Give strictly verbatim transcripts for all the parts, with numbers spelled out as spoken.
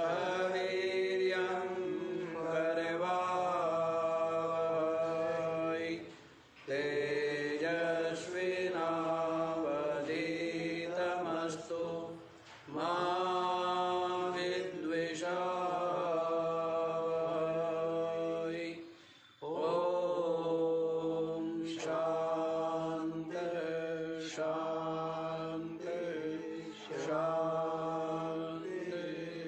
वीर्यं करवावहै तेजस्विनावधीतमस्तु मा विद्विषावहै। ॐ शान्ति शान्ति शान्ति।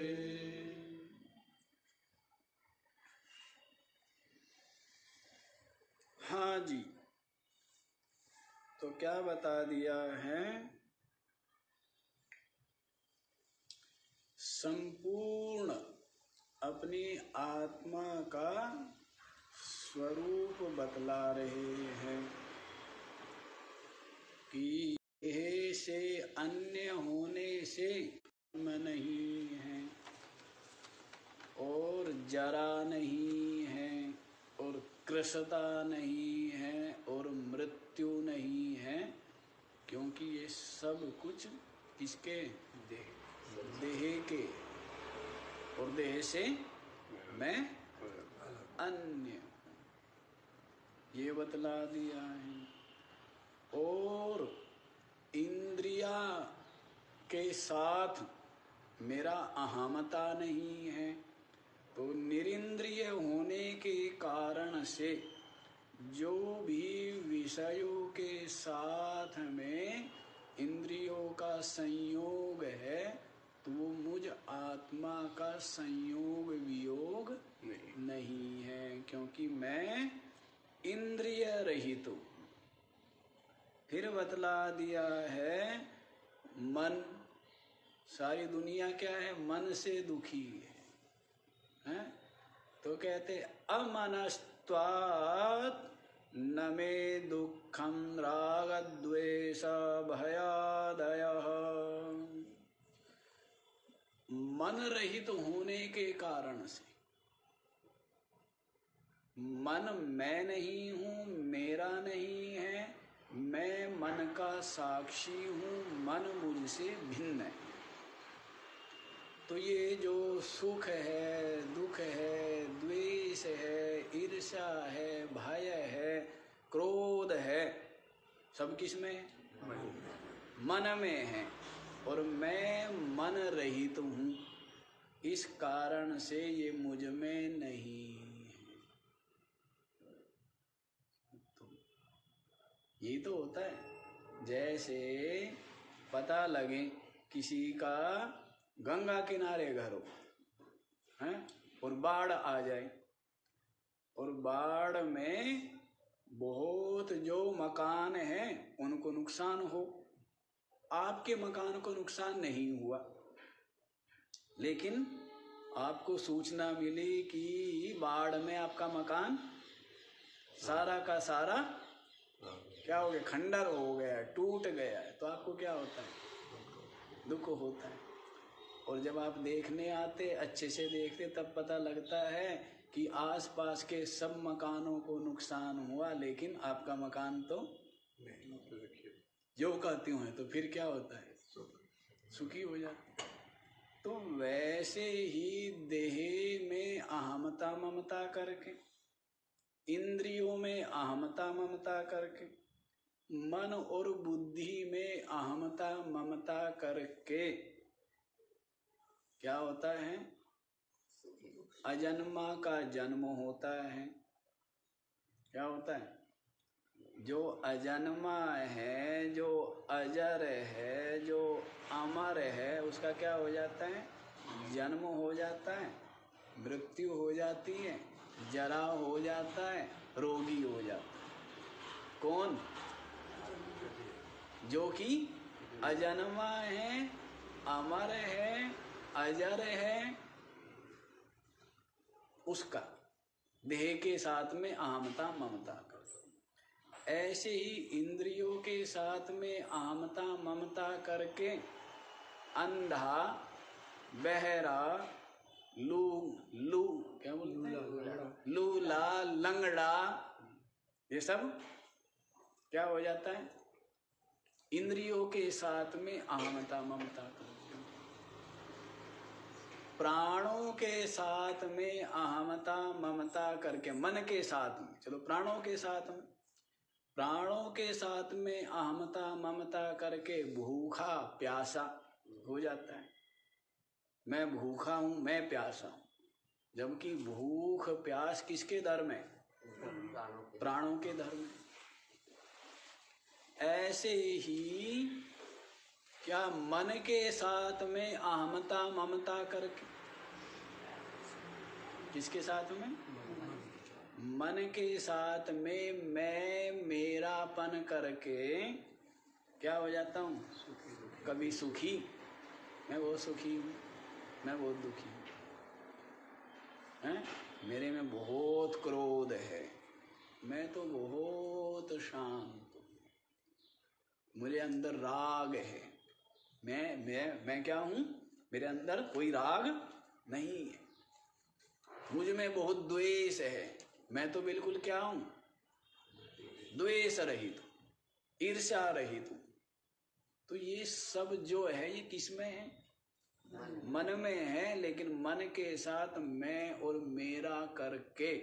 हाँ जी, तो क्या बता दिया है? संपूर्ण अपनी आत्मा का स्वरूप बतला रहे हैं कि यह से अन्य होने से जन्म नहीं है और जरा नहीं है और कृशता नहीं है और मृत्यु नहीं है, क्योंकि ये सब कुछ किसके? देह देह के, और देह से मैं अन्य, ये बतला दिया है। और इंद्रिया के साथ मेरा अहमता नहीं है, तो निरिंद्रिय होने के कारण से जो भी विषयों के साथ में इंद्रियों का संयोग है, तो वो मुझ आत्मा का संयोग वियोग नहीं, नहीं है, क्योंकि मैं इंद्रिय रहित हूँ। फिर बतला दिया है मन, सारी दुनिया क्या है? मन से दुखी है, है? तो कहते अमनस्त्वात् न मे दुःखं रागद्वेष भयादयः। मन रहित होने के कारण से, मन मैं नहीं हूँ, मेरा नहीं है, मैं मन का साक्षी हूँ, मन मुझसे भिन्न है। तो ये जो सुख है, दुख है, द्वेष है, ईर्ष्या है, भय है, क्रोध है, सब किस में? मन में है, और मैं मन रहित हूँ, इस कारण से ये मुझ में नहीं है। तो ये तो होता है, जैसे पता लगे किसी का गंगा किनारे घर हो, हैं, और बाढ़ आ जाए, और बाढ़ में बहुत जो मकान हैं उनको नुकसान हो, आपके मकान को नुकसान नहीं हुआ, लेकिन आपको सूचना मिली कि बाढ़ में आपका मकान सारा का सारा क्या हो गया? खंडर हो गया, टूट गया है। तो आपको क्या होता है? दुख होता है। और जब आप देखने आते, अच्छे से देखते, तब पता लगता है कि आसपास के सब मकानों को नुकसान हुआ, लेकिन आपका मकान तो जो कहती हूँ है, तो फिर क्या होता है? सुखी हो जाता है। तो वैसे ही देह में अहमता ममता करके, इंद्रियों में अहमता ममता करके, मन और बुद्धि में अहमता ममता करके क्या होता है? अजन्मा का जन्म होता है। क्या होता है? जो अजन्मा है, जो अजर है, जो अमर है, उसका क्या हो जाता है? जन्म हो जाता है, मृत्यु हो जाती है, जरा हो जाता है, रोगी हो जाता है। कौन? जो कि अजन्मा है, अमर है, अजर है, उसका देह के साथ में अहमता ममता कर। ऐसे ही इंद्रियों के साथ में अहमता ममता करके अंधा, बहरा, लू लू क्या बोलते हैं? लूला, लंगड़ा, ये सब क्या हो जाता है? इंद्रियों के साथ में अहमता ममता करके। प्राणों के साथ में अहमता ममता करके, मन के साथ में, चलो प्राणों के साथ में, प्राणों के साथ में अहमता ममता करके भूखा प्यासा हो जाता है। मैं भूखा हूं, मैं प्यासा हूं, जबकि भूख प्यास किसके धर्म है? प्राणों के धर्म में। ऐसे ही क्या मन के साथ में अहमता ममता करके, किसके साथ में? मन के साथ में मैं मेरापन करके क्या हो जाता हूँ? कभी सुखी, मैं बहुत सुखी हूँ, मैं बहुत दुखी हूँ, हैं? मेरे में बहुत क्रोध है, मैं तो बहुत शांत हूँ, मुझे अंदर राग है, मैं मैं मैं क्या हूँ? मेरे अंदर कोई राग नहीं है, मुझ में बहुत द्वेष है, मैं तो बिल्कुल क्या हूँ? द्वेष रहित हूँ, ईर्ष्या रहित हूँ। तो ये सब जो है ये किस में है? मन में है। लेकिन मन के साथ मैं और मेरा करके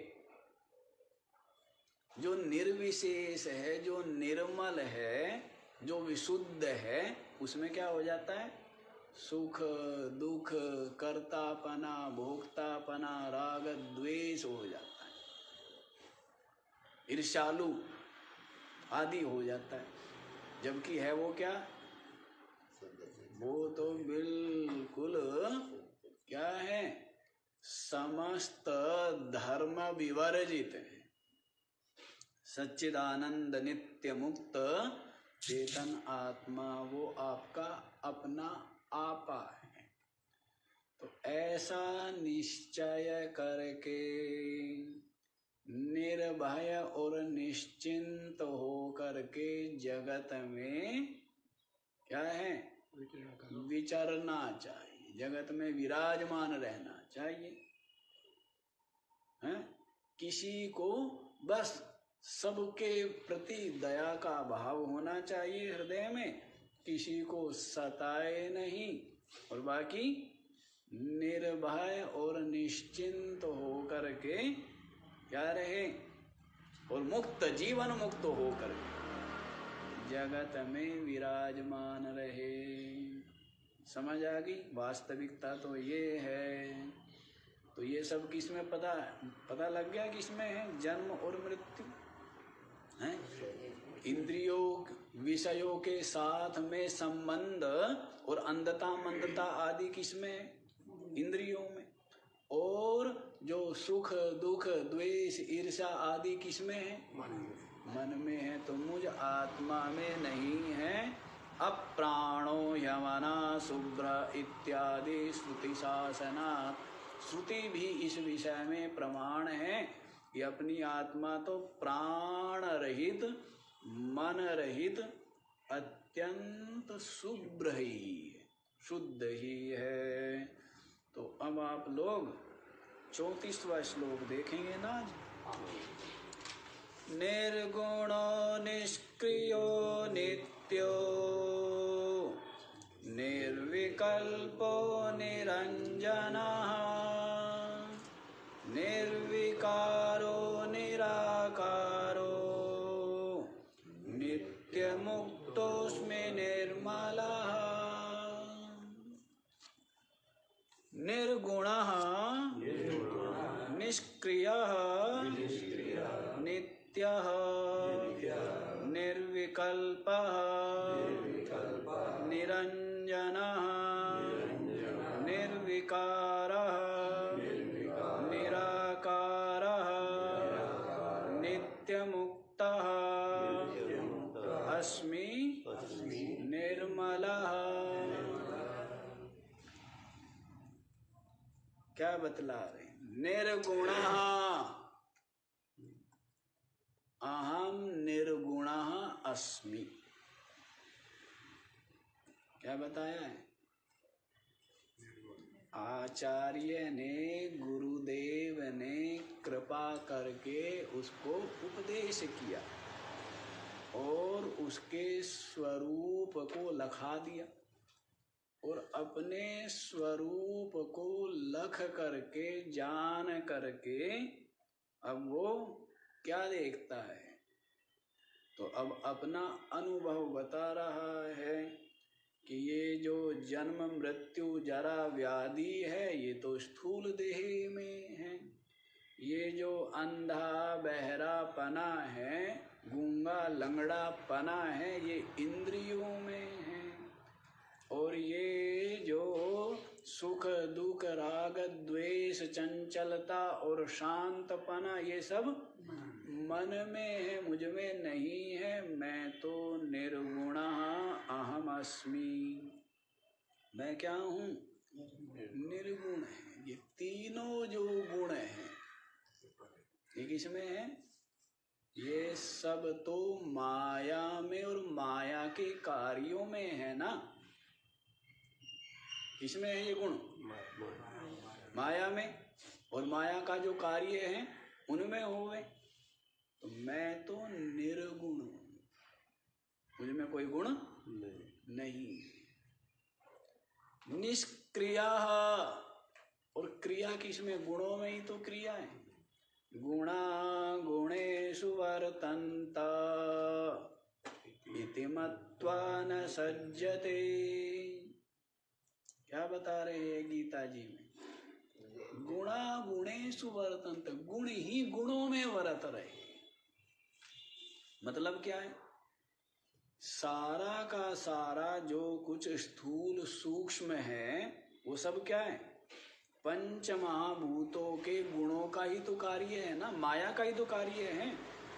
जो निर्विशेष है, जो निर्मल है, जो विशुद्ध है, उसमें क्या हो जाता है? सुख दुख, कर्तापना भोक्तापना, राग द्वेष हो जाता है, ईर्ष्यालु आदि हो जाता है। जबकि है वो क्या? वो तो बिल्कुल क्या है? समस्त धर्म विवर्जित है, सच्चिदानंद नित्य मुक्त चेतन आत्मा, वो आपका अपना आपा है। तो ऐसा निश्चय करके निर्भय और निश्चिंत हो करके जगत में क्या है? विचरना चाहिए, जगत में विराजमान रहना चाहिए, है? किसी को बस सबके प्रति दया का भाव होना चाहिए हृदय में, किसी को सताए नहीं, और बाकी निर्भय और निश्चिंत हो करके क्या रहे? और मुक्त, जीवन मुक्त हो करके जगत में विराजमान रहे। समझ आ गई? वास्तविकता तो ये है। तो ये सब किस में पता पता लग गया? किसमें है? जन्म और मृत्यु है। इंद्रियों विषयों के साथ में संबंध और अंधता मंदता आदि किसमें है? इंद्रियों में। और जो सुख दुख द्वेष ईर्ष्या आदि किसमें है? मन में है। तो मुझ आत्मा में नहीं है। अप्राणो यमना शुभ्र इत्यादि श्रुति शासनात्, श्रुति भी इस विषय में प्रमाण है कि अपनी आत्मा तो प्राण रहित, मन रहित, अत्यंत शुभ्र ही है, शुद्ध ही है। तो अब आप लोग चौंतीसवां श्लोक देखेंगे ना आज। निर्गुणो निष्क्रियो नित्यो निर्विकल्पो निरंजनः निर्विकारो निराकारो नित्यमुक्तोऽस्मि निर्मलः। निर्गुणः निष्क्रियः नित्यः निर्विकल्पः निरंजनः निर्विकारः निराकारः नित्यमुक्तः अस्मि निर्मलः। क्या बतला रहे? निर्गुणः, अहम निर्गुणः अस्मि। क्या बताया है? आचार्य ने, गुरुदेव ने कृपा करके उसको उपदेश किया और उसके स्वरूप को लखा दिया। और अपने स्वरूप को लख करके जान करके अब वो क्या देखता है? तो अब अपना अनुभव बता रहा है कि ये जो जन्म मृत्यु जरा व्याधि है ये तो स्थूल देह में है, ये जो अंधा बहरा पना है, गूंगा लंगड़ा पना है, ये इंद्रियों में है, और ये जो सुख दुख राग द्वेष चंचलता और शांतपना ये सब मन में है, मुझ में नहीं है। मैं तो निर्गुणः अहम अस्मि, मैं क्या हूँ? निर्गुण है। ये तीनों जो गुण हैं ये किसमें है? ये सब तो माया में और माया के कार्यों में है ना। किसमें है ये गुण? माया में, और माया का जो कार्य है उनमें होवे। तो मैं तो निर्गुण हूँ, मुझ में कोई गुण नहीं, नहीं। निष्क्रिया, और क्रिया किसमें? गुणों में ही तो क्रिया है। गुणा गुणेषु वर्तन्त इति मत्वा न सज्जते। क्या बता रहे हैं गीता जी में? गुणा गुणेषु वर्तन्त, गुण ही गुणों में वर्त रहे। मतलब क्या है? सारा का सारा जो कुछ स्थूल सूक्ष्म है वो सब क्या है? पंच महाभूतों के गुणों का ही तो कार्य है ना, माया का ही तो कार्य है।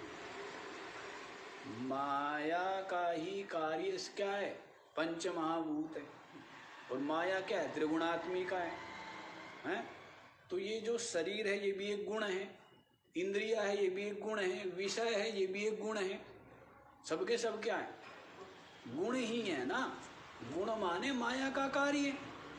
माया का ही कार्य क्या है? पंच महाभूत है। और माया क्या है? त्रिगुणात्मिका है, हैं? तो ये जो शरीर है ये भी एक गुण है, इंद्रिया है ये भी एक गुण है, विषय है ये भी एक गुण है। सबके सब क्या है? गुण ही है ना। गुण माने माया का कार्य,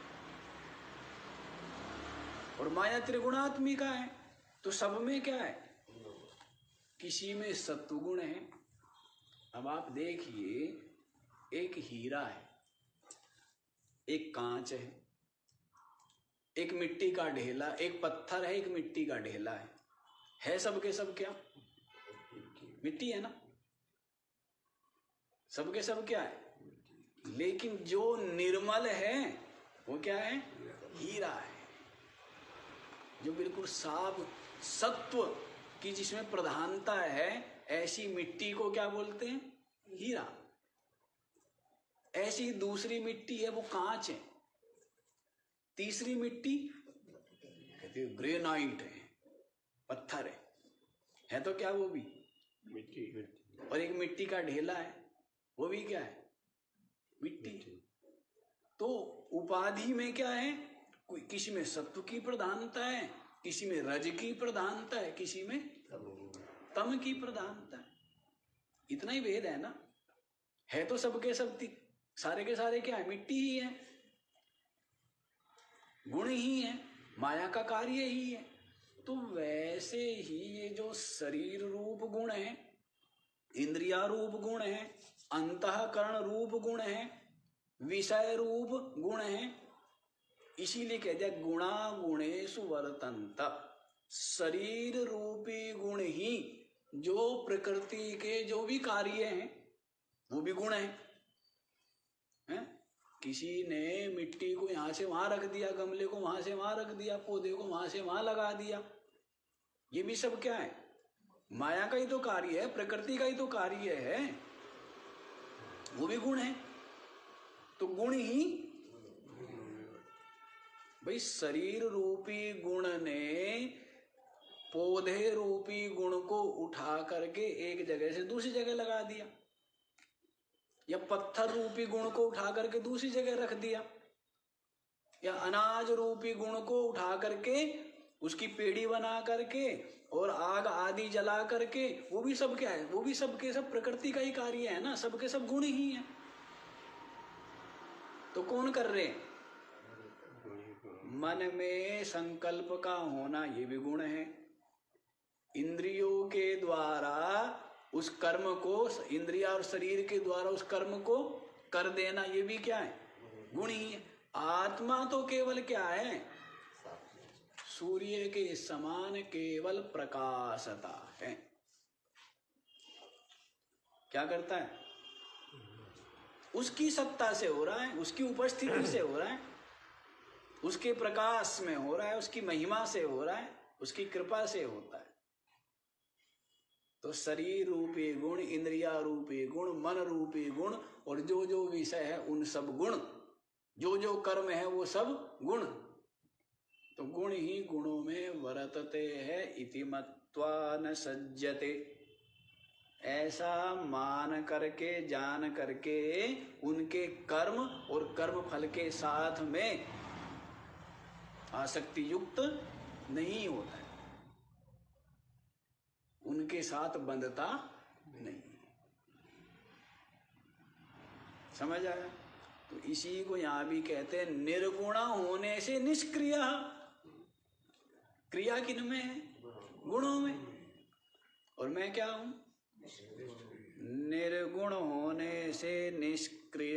और माया त्रिगुणात्मिका है। तो सब में क्या है? किसी में सत्व गुण है। अब आप देखिए, एक हीरा है, एक कांच है, एक मिट्टी का ढेला, एक पत्थर है, एक मिट्टी का ढेला है। है सबके सब क्या? मिट्टी है ना। सबके सब क्या है? लेकिन जो निर्मल है वो क्या है? हीरा है, जो बिल्कुल साफ सत्व की जिसमें प्रधानता है। ऐसी मिट्टी को क्या बोलते हैं? हीरा। ऐसी दूसरी मिट्टी है वो कांच है। तीसरी मिट्टी कहते हैं ग्रेनाइट है, पत्थर है। है तो क्या वो भी? मिट्टी। और एक मिट्टी का ढेला है, वो भी क्या है? मिट्टी। तो उपाधि में क्या है? कोई किसी में सत्व की प्रधानता है, किसी में रज की प्रधानता है, किसी में तम की प्रधानता है। इतना ही भेद है ना। है तो सबके सब, सारे के सारे क्या है? मिट्टी ही है, गुण ही है, माया का कार्य ही है। तो वैसे ही ये जो शरीर रूप गुण है, इंद्रिया रूप गुण है, अंतःकरण रूप गुण है, विषय रूप गुण है, इसीलिए कह दिया गुणा गुणेषु वर्तन्त। शरीर रूपी गुण ही जो प्रकृति के जो भी कार्य हैं वो भी गुण है, हैं? किसी ने मिट्टी को यहां से वहां रख दिया, गमले को वहां से वहां रख दिया, पौधे को वहां से वहां लगा दिया। ये भी सब क्या है? माया का ही तो कार्य है, प्रकृति का ही तो कार्य है, वो भी गुण है। तो गुण ही भाई, शरीर रूपी गुण ने पौधे रूपी गुण को उठा करके एक जगह से दूसरी जगह लगा दिया, या पत्थर रूपी गुण को उठा करके दूसरी जगह रख दिया, या अनाज रूपी गुण को उठा करके उसकी पेड़ी बना करके और आग आदि जला करके, वो भी सब क्या है? वो भी सबके सब प्रकृति का ही कार्य है ना, सबके सब गुण ही है। तो कौन कर रहे हैं? मन में संकल्प का होना ये भी गुण है। इंद्रियों के द्वारा उस कर्म को, इंद्रिया और शरीर के द्वारा उस कर्म को कर देना ये भी क्या है? गुण ही है। आत्मा तो केवल क्या है? सूर्य के समान केवल प्रकाशता है। क्या करता है? उसकी सत्ता से हो रहा है, उसकी उपस्थिति से हो रहा है, उसके प्रकाश में हो रहा है, उसकी महिमा से हो रहा है, उसकी कृपा से होता है। तो शरीर रूपी गुण, इंद्रिया रूपी गुण, मन रूपी गुण और जो जो विषय है उन सब गुण, जो जो कर्म है वो सब गुण। तो गुण ही गुणों में वर्तते है इति मत्वा न सज्जते। ऐसा मान करके, जान करके उनके कर्म और कर्म फल के साथ में आसक्ति युक्त नहीं होता है, उनके साथ बंधता नहीं। समझ आया? तो इसी को यहां भी कहते हैं निर्गुण होने से निष्क्रिय। क्रिया किन में है? गुणों में। और मैं क्या हूं? निर्गुण होने से निष्क्रिय,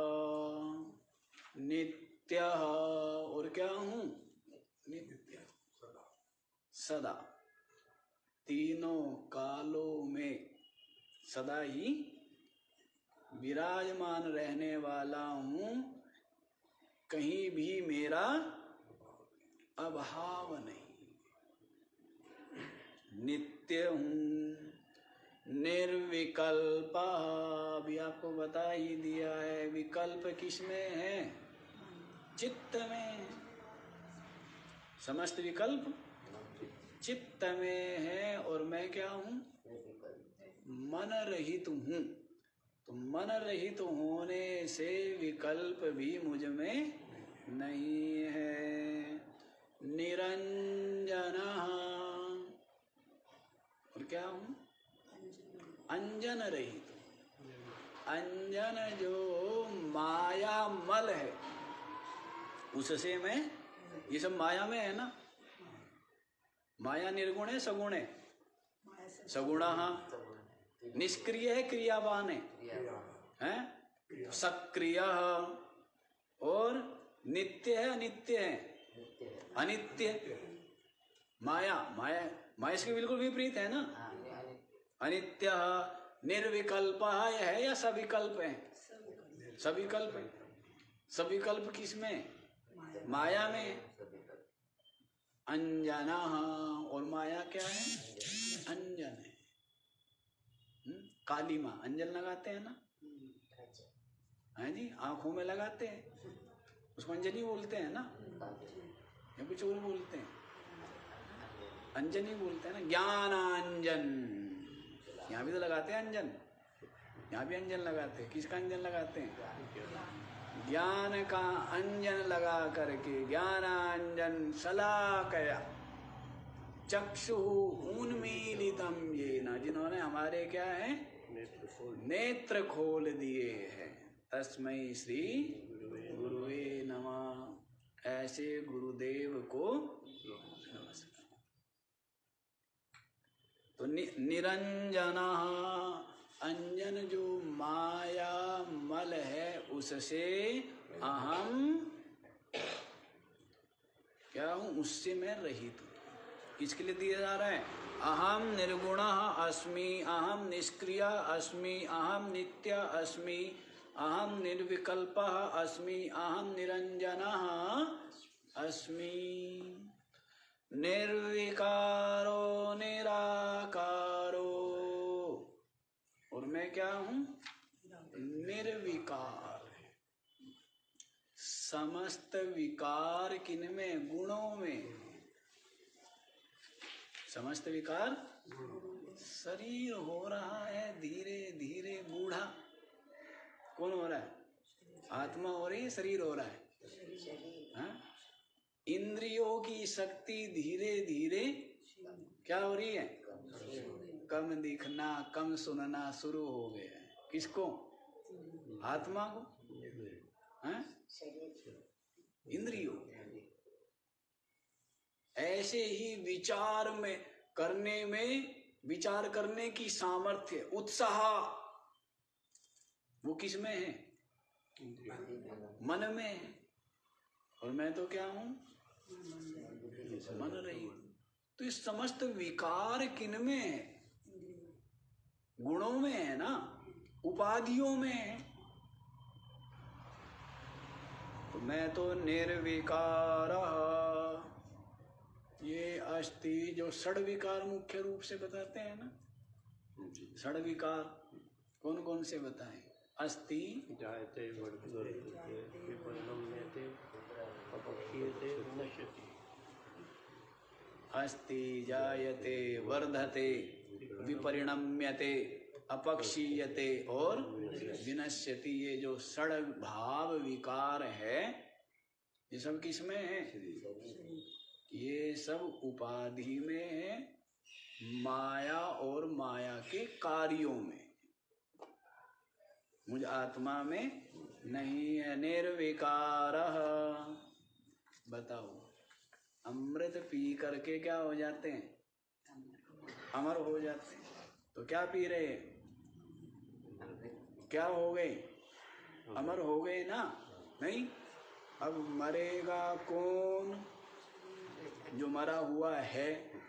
नित्य। और क्या हूं? नित्य, सदा, तीनों कालों में सदा ही विराजमान रहने वाला हूं। कहीं भी मेरा अभाव नहीं, नित्य हूं, निर्विकल्प। अभी आपको बता ही दिया है, विकल्प किसमें है? चित्त में। समस्त विकल्प चित्त में है। और मैं क्या हूं? मन रहित हूं। तो मन रहित होने से विकल्प भी मुझ में नहीं है। निरंजन। और क्या हूं? अंजन रहित। अंजन जो माया मल है उससे मैं, ये सब माया में है ना। माया निर्गुण है सगुण है? सगुण। निष्क्रिय है क्रियावान है, हैं? सक्रिय और नित्य है अनित्य है? अनित्य। माया माया माया इसके बिल्कुल विपरीत है ना। अनित्य। निर्विकल्प है या सविकल्प है? सविकल्प है। सविकल्प किसमें? माया में। अंजना। और माया क्या है? अंजन है। काली माँ अंजन लगाते हैं ना, है जी, आंखों में लगाते हैं, उसको अंजनी बोलते हैं ना, या कुछ और बोलते हैं? अंजनी बोलते हैं ना। ज्ञानांजन, यहाँ भी तो लगाते हैं अंजन, यहाँ भी अंजन लगाते हैं। किसका अंजन लगाते हैं? ज्ञान का अंजन लगा करके, ज्ञानांजन शलाकया चक्षु उन्मीलितम येन, जिन्होंने हमारे क्या है? नेत्र खोल दिए हैं। तस्मै श्री गुरुवे नमः। ऐसे गुरुदेव को नमस्कार। तो नि, निरंजना, अंजन जो माया मल है उससे अहम क्या हूं? उससे मैं रहित हूं। किसके लिए दिया जा रहा है? अहम निर्गुणः अस्मि, अहम निष्क्रिय अस्मि, अहम नित्य अस्मि, अहम निर्विकल्पः अस्मि, अहम निरंजनः अस्मि। निर्विकारो निराकारो। और मैं क्या हूं? निर्विकार। समस्त विकार किनमें? गुणों में। समस्त विकार, शरीर हो रहा है धीरे धीरे बूढ़ा। कौन हो रहा है? आत्मा हो रही है, शरीर हो रहा है? हाँ? इंद्रियों की शक्ति धीरे धीरे क्या हो रही है? कम दिखना, कम सुनना शुरू हो गया है। किसको? आत्मा को। हाँ? इंद्रियों। ऐसे ही विचार में करने में, विचार करने की सामर्थ्य, उत्साह, वो किस में है? मन में है। और मैं तो क्या हूं? मन रहित। तो इस समस्त विकार किन में है? गुणों में है ना, उपाधियों में है। तो मैं तो निर्विकार, ये अस्थि जो षड विकार मुख्य रूप से बताते हैं ना, षड विकार कौन कौन से बताएं? अस्थि, जायते, वर्धते, विपरिणम्यते, अपक्षीयते, विनश्यति। अस्थि, जायते, वर्धते, विपरिणम्यते, अपक्षीयते और विनश्यति। ये जो षड भाव विकार है, ये सब किसमें है? ये सब उपाधि में है, माया और माया के कार्यों में। मुझ आत्मा में नहीं है। निर्विकार। बताओ, अमृत पी करके क्या हो जाते हैं? अमर हो जाते हैं। तो क्या पी रहे हैं? क्या हो गए? अमर हो गए ना? नहीं। अब मरेगा कौन? जो मरा हुआ है।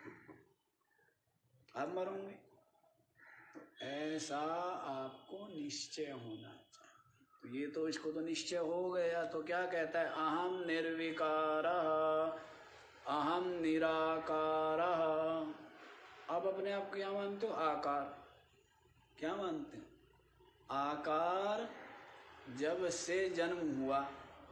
अब मरोगे। तो ऐसा आपको निश्चय होना चाहिए। तो ये तो इसको तो निश्चय हो गया। तो क्या कहता है? अहम निर्विकार, अहम निराकार। अब अपने आप क्या मानते हो? आकार। क्या मानते हो? आकार जब से जन्म हुआ,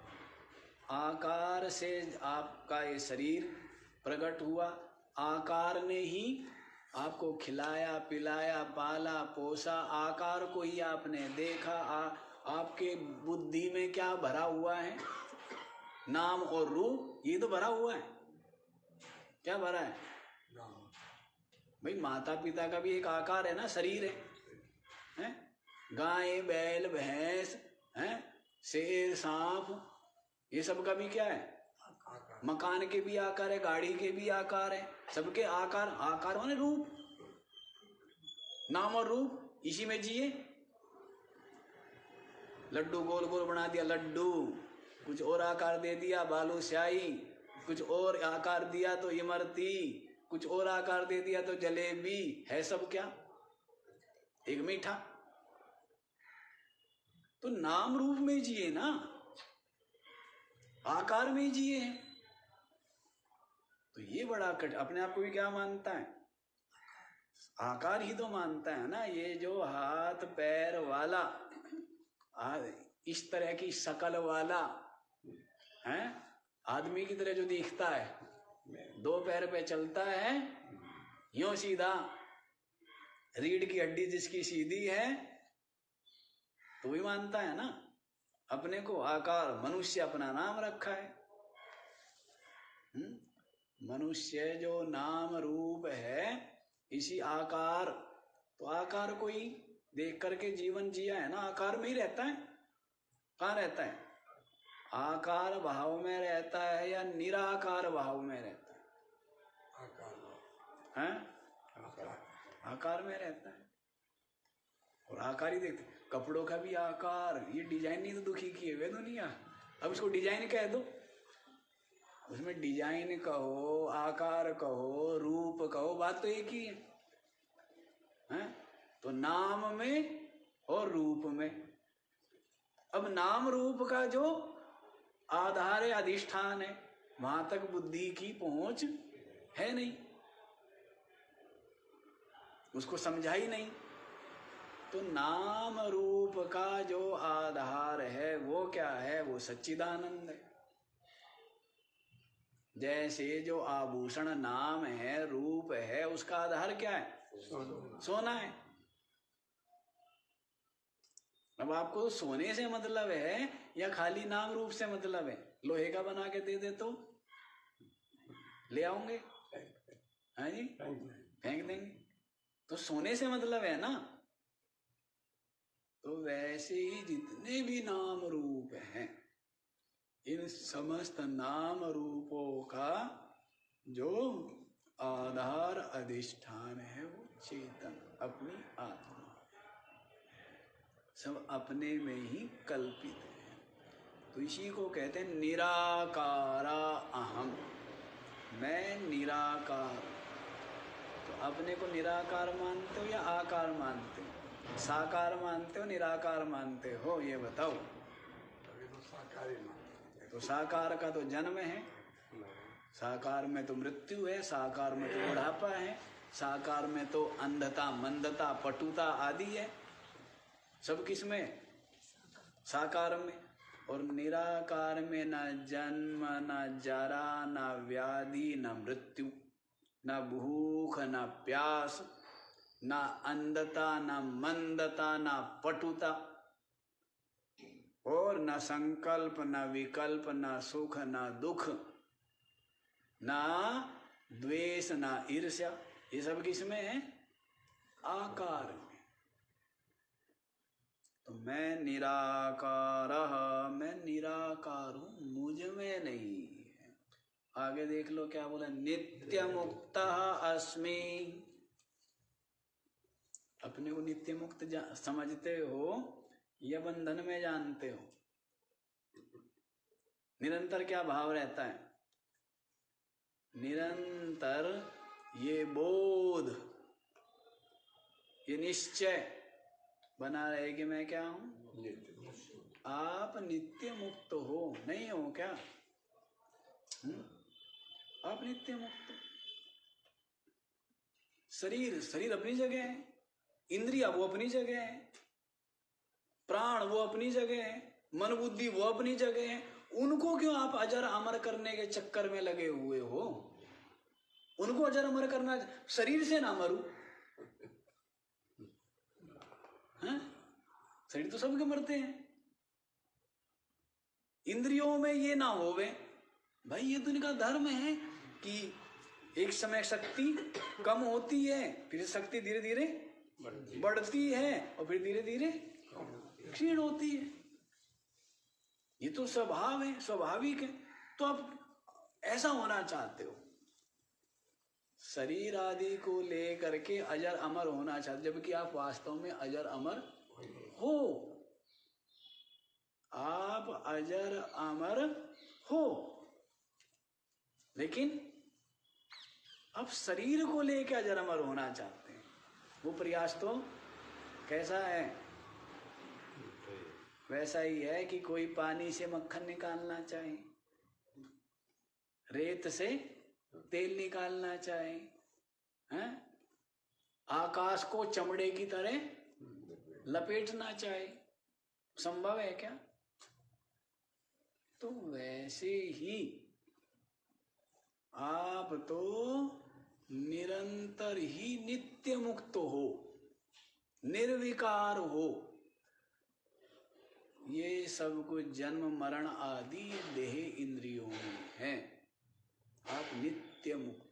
आकार से आपका ये शरीर प्रकट हुआ, आकार ने ही आपको खिलाया, पिलाया, पाला, पोसा, आकार को ही आपने देखा। आ, आपके बुद्धि में क्या भरा हुआ है? नाम और रूप, ये तो भरा हुआ है। क्या भरा है? भाई माता पिता का भी एक आकार है ना, शरीर है, है? गाय, बैल, भैंस, है, शेर, सांप, ये सब का भी क्या है? मकान के भी आकार है, गाड़ी के भी आकार है, सबके आकार। आकार माने रूप, नाम और रूप, इसी में जिए। लड्डू गोल गोल बना दिया लड्डू, कुछ और आकार दे दिया बालूशाही, कुछ और आकार दिया तो इमरती, कुछ और आकार दे दिया तो जलेबी। है सब क्या? एक मीठा। तो नाम रूप में जिए ना, आकार में जिए हैं। तो ये बड़ा कट, अपने आप को भी क्या मानता है? आकार ही तो मानता है ना। ये जो हाथ पैर वाला, इस तरह की शकल वाला है, आदमी की तरह जो दिखता है, दो पैर पे चलता है, यूं सीधा, रीढ़ की हड्डी जिसकी सीधी है, तो भी मानता है ना अपने को आकार। मनुष्य अपना नाम रखा है। हम्म मनुष्य जो नाम रूप है, इसी आकार, तो आकार को ही देख करके जीवन जिया है ना। आकार में ही रहता है। कहाँ रहता है? आकार भाव में रहता है या निराकार भाव में रहता है? आकार, आकार, आकार में रहता है। और आकार ही देखते, कपड़ों का भी आकार। ये डिजाइन नहीं तो दुखी किए हुए दुनिया। अब इसको डिजाइन कह दो, उसमें डिजाइन कहो, आकार कहो, रूप कहो, बात तो एक ही है, है? तो नाम में और रूप में। अब नाम रूप का जो आधार है, अधिष्ठान है, वहां तक बुद्धि की पहुंच है नहीं, उसको समझा ही नहीं। तो नाम रूप का जो आधार है वो क्या है? वो सच्चिदानंद है। जैसे जो आभूषण नाम है, रूप है, उसका आधार क्या है? सोना है। अब आपको सोने से मतलब है या खाली नाम रूप से मतलब है? लोहे का बना के दे दे तो ले आओगे? हाँ जी, फेंक देंगे। तो सोने से मतलब है ना। तो वैसे ही जितने भी नाम रूप हैं, इन समस्त नाम रूपों का जो आधार अधिष्ठान है वो चेतन, अपनी आत्मा, सब अपने में ही कल्पित है। तो इसी को कहते हैं निराकारा अहम, मैं निराकार। तो अपने को निराकार मानते हो या आकार मानते हो? साकार मानते हो निराकार मानते हो, ये बताओ। तो साकार का तो जन्म है, साकार में तो मृत्यु है, साकार में तो बुढ़ापा है, साकार में तो अंधता, मंदता, पटुता आदि है, सब किसमें? साकार में। और निराकार में न जन्म, न जरा, न व्याधि, न मृत्यु, न भूख, न प्यास, न अंधता, न मंदता, न पटुता, और न संकल्प, न विकल्प, न सुख, न दुख, न द्वेष, न ईर्ष्या। ये सब किसमें है? आकार में। तो मैं निराकार, मैं निराकार हूं, मुझ में नहीं है। आगे देख लो क्या बोला, नित्य मुक्त अस्मि। अपने को नित्य मुक्त समझते हो या बंधन में जानते हो? निरंतर क्या भाव रहता है? निरंतर ये बोध, ये निश्चय बना रहे कि मैं क्या हूं? आप नित्य मुक्त हो, नहीं हो क्या? हुँ? आप नित्य मुक्त। शरीर शरीर अपनी जगह है, इंद्रिया वो अपनी जगह है, प्राण वो अपनी जगह है, मन बुद्धि वो अपनी जगह है। उनको क्यों आप अजर अमर करने के चक्कर में लगे हुए हो? उनको अजर अमर करना, शरीर से ना मरू। हैं? शरीर तो सबके मरते हैं, इंद्रियों में ये ना होवे भाई। ये तो इनका धर्म है कि एक समय शक्ति कम होती है, फिर शक्ति धीरे धीरे बढ़ती है और फिर धीरे धीरे क्षीण होती है। ये तो स्वभाव है, स्वाभाविक है। तो आप ऐसा होना चाहते हो, शरीर आदि को लेकर के अजर अमर होना चाहते, जबकि आप वास्तव में अजर अमर हो। आप अजर अमर हो, लेकिन आप शरीर को लेकर अजर अमर होना चाहते हैं। वो प्रयास तो कैसा है? वैसा ही है कि कोई पानी से मक्खन निकालना चाहे, रेत से तेल निकालना चाहे, हैं? आकाश को चमड़े की तरह लपेटना चाहे, संभव है क्या? तो वैसे ही आप तो निरंतर ही नित्य मुक्त हो, निर्विकार हो। ये सब कुछ जन्म मरण आदि देह इंद्रियों में है, आप नित्य मुक्त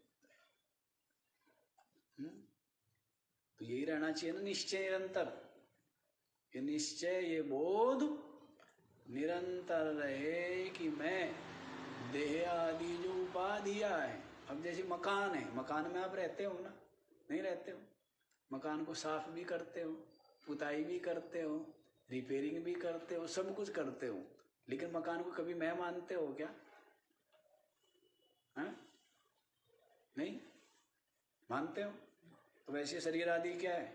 हैं। तो यही रहना चाहिए ना, निश्चय निरंतर। ये निश्चय, ये बोध निरंतर रहे कि मैं देह आदि जो उपाधियां है, अब जैसे मकान है, मकान में आप रहते हो ना? नहीं रहते हो। मकान को साफ भी करते हो, पुताई भी करते हो, रिपेयरिंग भी करते हो, सब कुछ करते हो, लेकिन मकान को कभी मैं मानते हो क्या? है? नहीं मानते हो। तो वैसे शरीर आदि क्या है?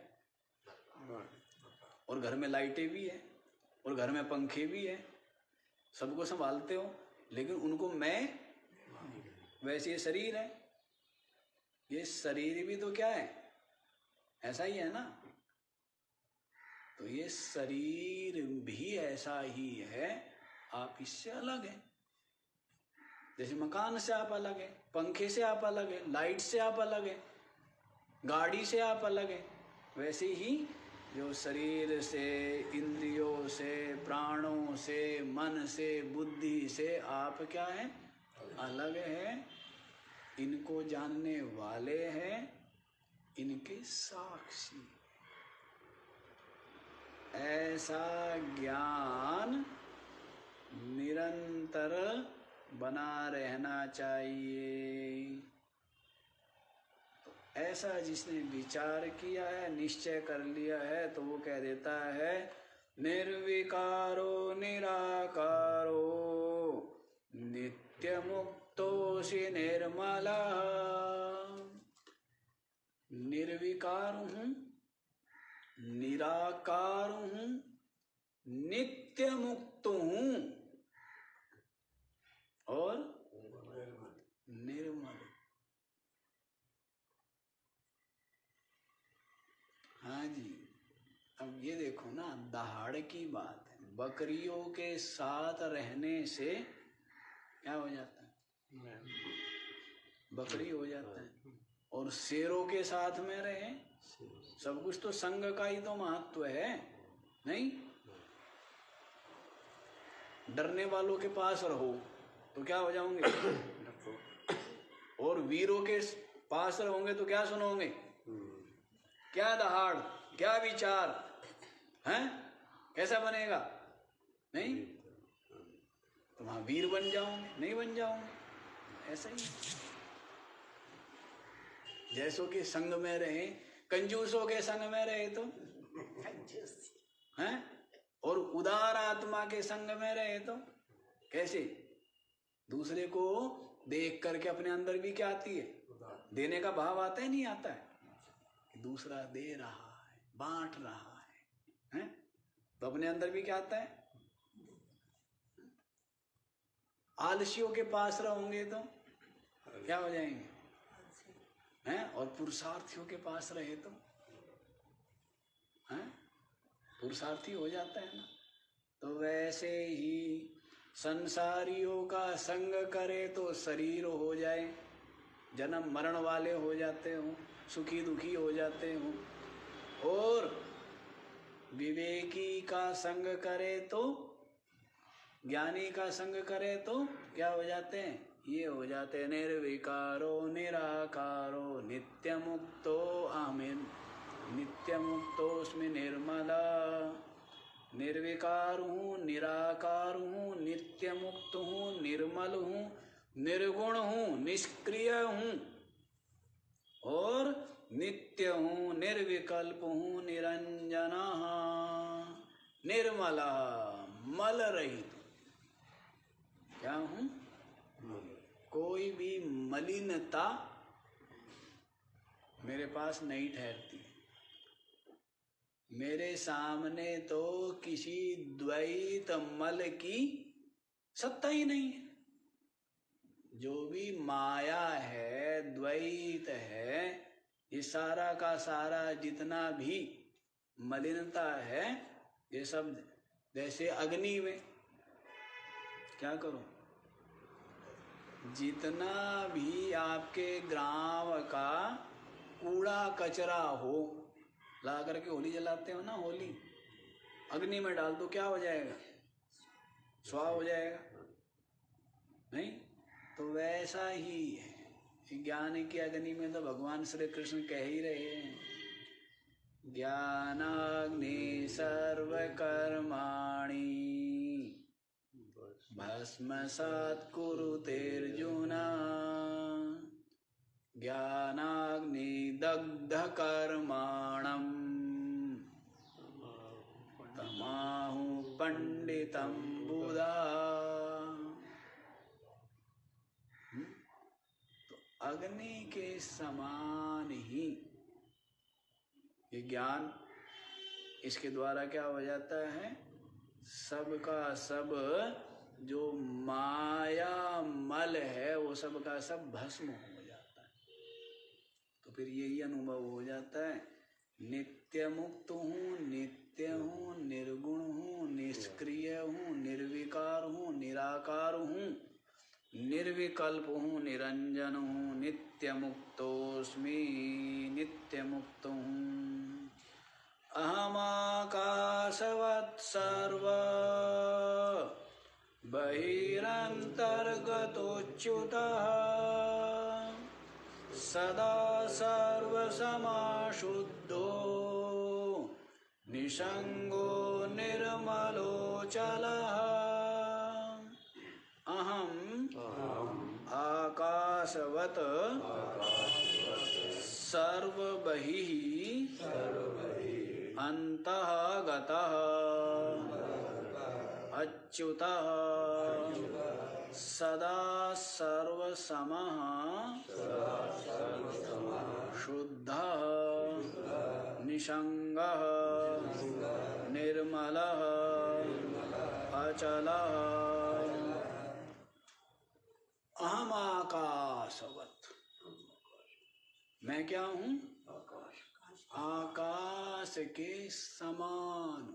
और घर में लाइटें भी है, और घर में पंखे भी है, सबको संभालते हो, लेकिन उनको मैं, वैसे ये शरीर है। ये शरीर भी तो क्या है? ऐसा ही है ना। तो ये शरीर भी ऐसा ही है, आप इससे अलग है। जैसे मकान से आप अलग है, पंखे से आप अलग है, लाइट से आप अलग है, गाड़ी से आप अलग है, वैसे ही जो शरीर से, इंद्रियों से, प्राणों से, मन से, बुद्धि से आप क्या है? अलग है। इनको जानने वाले हैं, इनके साक्षी। ऐसा ज्ञान निरंतर बना रहना चाहिए। तो ऐसा जिसने विचार किया है, निश्चय कर लिया है, तो वो कह देता है निर्विकारो निराकारो नित्यमुक्तोऽसि निर्मला। निर्विकार हूँ, निराकार हूँ, नित्य मुक्त हूँ और निर्मल। हाँ जी, अब ये देखो ना, दहाड़ की बात है। बकरियों के साथ रहने से क्या हो जाता है? बकरी हो जाता है। और शेरों के साथ में रहे, सब कुछ तो संग का ही तो महत्व है, नहीं? डरने वालों के पास रहो तो क्या हो जाओगे? और वीरों के पास रहोगे तो क्या सुनोगे? क्या दहाड़, क्या विचार हैं? कैसा बनेगा? नहीं तो वहां वीर बन जाओगे, नहीं बन जाओगे। ऐसा ही जैसों के संग में रहे, कंजूसों के संग में रहे तो हैं, और उदार आत्मा के संग में रहे तो कैसे? दूसरे को देख करके अपने अंदर भी क्या आती है? देने का भाव आता है, नहीं आता है? कि दूसरा दे रहा है, बांट रहा है, हैं? तो अपने अंदर भी क्या आता है? आलसियों के पास रहोगे तो क्या हो जाएंगे? हैं? और पुरुषार्थियों के पास रहे तो हैं? पुरुषार्थी हो जाता है ना। तो वैसे ही संसारियों का संग करे तो शरीर हो जाए, जन्म मरण वाले हो जाते हो, सुखी दुखी हो जाते हो। और विवेकी का संग करे तो, ज्ञानी का संग करे तो क्या हो जाते हैं? ये हो जाते हैं निर्विकारो निराकारो नित्य मुक्तो आमीन नित्य मुक्तोस्मि निर्मला। निर्विकार हूँ, निराकार हूँ, नित्य मुक्त हूँ, निर्मल हूँ, निर्गुण हूँ, निष्क्रिय हूँ और नित्य हूँ, निर्विकल्प हूँ, निरंजना निर्मला, मल रहित। क्या हूँ? कोई भी मलिनता मेरे पास नहीं ठहरती। मेरे सामने तो किसी द्वैत मल की सत्ता ही नहीं है। जो भी माया है, द्वैत है, ये सारा का सारा जितना भी मलिनता है, ये सब जैसे अग्नि में क्या करो, जितना भी आपके ग्राम का कूड़ा कचरा हो, ला करके होली जलाते हो ना, होली अग्नि में डाल दो, क्या हो जाएगा? स्वाह हो जाएगा, नहीं? तो वैसा ही है ज्ञान की अग्नि में। तो भगवान श्री कृष्ण कह ही रहे हैं, ज्ञानाग्नि सर्व कर्माणि भस्मसात् कुरुतेर्जुन। ज्ञानाग्नि दग्ध कर्माणम् तमाहु पंडितम् बुधा। तो अग्नि के समान ही ये ज्ञान, इसके द्वारा क्या हो जाता है? सब का सब जो माया मल है वो सब का सब भस्म हो जाता है। तो फिर यही अनुभव हो जाता है, नित्य मुक्त हूँ, नित्य हूँ, निर्गुण हूँ, निष्क्रिय हूँ, निर्विकार हूँ, निराकार हूँ, निर्विकल्प हूँ, निरंजन हूँ, नित्य मुक्तोस्मि, नित्य मुक्त हूँ। अहमाकाशवत् सर्व बहिरन्तर्गतोच्युतः सदा सर्वसमाशुद्धो निसंगो निर्मलोऽचलः। अहम् आकाशवत् सर्वबहिः अन्तः गतः अच्युतः सदा सर्वसमः शुद्धः निसंगः निर्मलः अचलः अहम आकाशवत्। मैं क्या हूँ? आकाश के समान।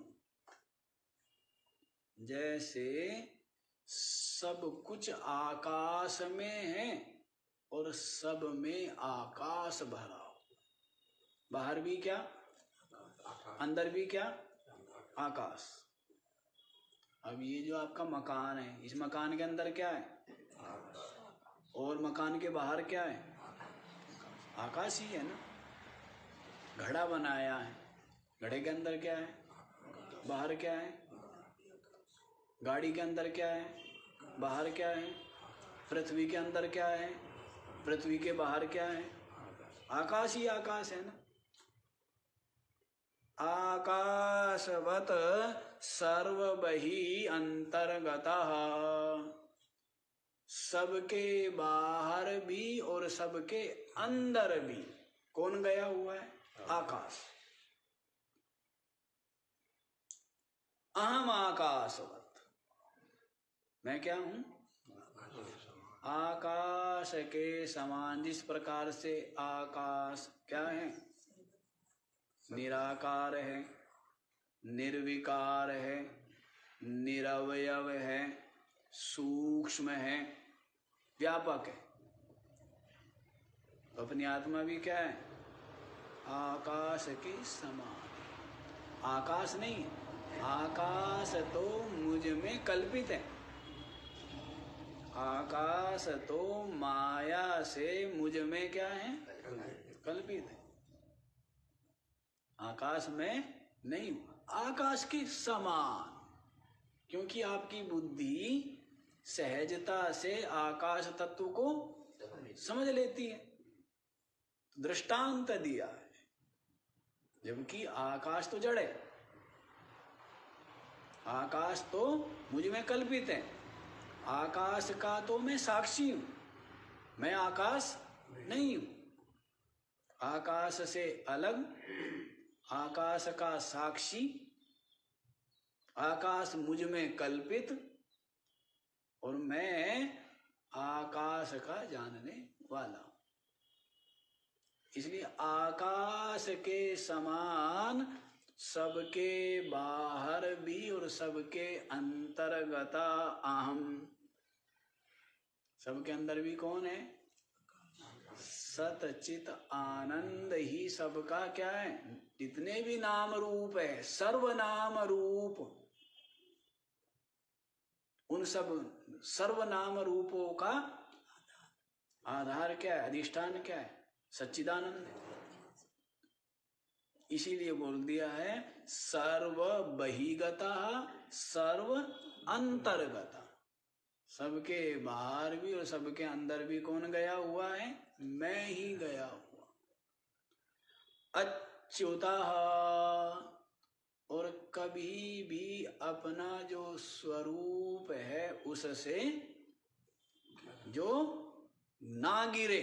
जैसे सब कुछ आकाश में है और सब में आकाश भरा हो। बाहर भी क्या, अंदर भी क्या, आकाश। अब ये जो आपका मकान है, इस मकान के अंदर क्या है? और मकान के बाहर क्या है? आकाश ही है ना। घड़ा बनाया है, घड़े के अंदर क्या है? बाहर क्या है? गाड़ी के अंदर क्या है? बाहर क्या है? पृथ्वी के अंदर क्या है? पृथ्वी के बाहर क्या है? आकाश ही आकाश है ना। आकाशवत सर्वबहि अंतर्गतः, सबके बाहर भी और सबके अंदर भी कौन गया हुआ है? आकाश। अहम आकाशवत, मैं क्या हूं? आकाश के समान। जिस प्रकार से आकाश क्या है? निराकार है, निर्विकार है, निरवयव है, सूक्ष्म है, व्यापक है। तो अपनी आत्मा भी क्या है? आकाश के समान। आकाश नहीं है, आकाश तो मुझ में कल्पित है। आकाश तो माया से मुझ में क्या है? कल्पित है। आकाश में नहीं, आकाश के समान। क्योंकि आपकी बुद्धि सहजता से आकाश तत्व को समझ लेती है। दृष्टांत दिया है, जबकि आकाश तो जड़ है। आकाश तो मुझ में कल्पित है। आकाश का तो मैं साक्षी हूं, मैं आकाश नहीं हूं। आकाश से अलग, आकाश का साक्षी, आकाश मुझ में कल्पित और मैं आकाश का जानने वाला हूं। इसलिए आकाश के समान सबके बाहर भी और सबके अंतर्गत अहम। सबके अंदर भी कौन है? सतचित आनंद ही सबका क्या है? जितने भी नाम रूप है, सर्वनाम रूप, उन सब सर्वनाम रूपों का आधार क्या है? अधिष्ठान क्या है? सच्चिदानंद है। इसीलिए बोल दिया है सर्व बहिगता सर्व अंतर्गता। सबके बाहर भी और सबके अंदर भी कौन गया हुआ है? मैं ही गया हुआ। अच्युतः, और कभी भी अपना जो स्वरूप है उससे जो ना गिरे,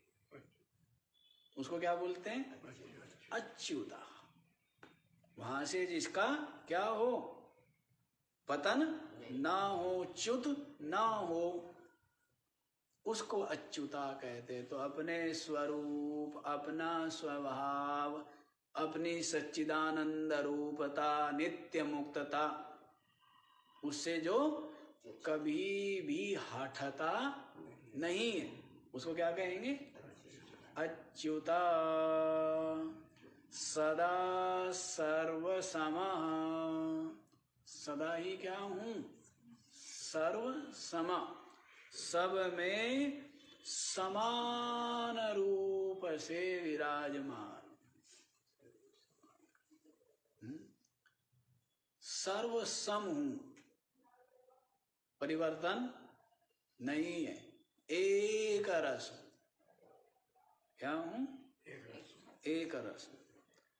उसको क्या बोलते हैं? अच्युता। वहां से जिसका क्या हो? पतन ना हो, च्युत ना हो, उसको अच्युता कहते। तो अपने स्वरूप, अपना स्वभाव, अपनी सच्चिदानंद रूपता, नित्य मुक्तता, उससे जो कभी भी हटता नहीं है, उसको क्या कहेंगे? अच्युता। सदा सर्वसमः, सदा ही क्या हूं? सर्व सम, सब में समान रूप से विराजमान। सर्व सम हूं, परिवर्तन नहीं है। एक रस क्या हूं? एक रस।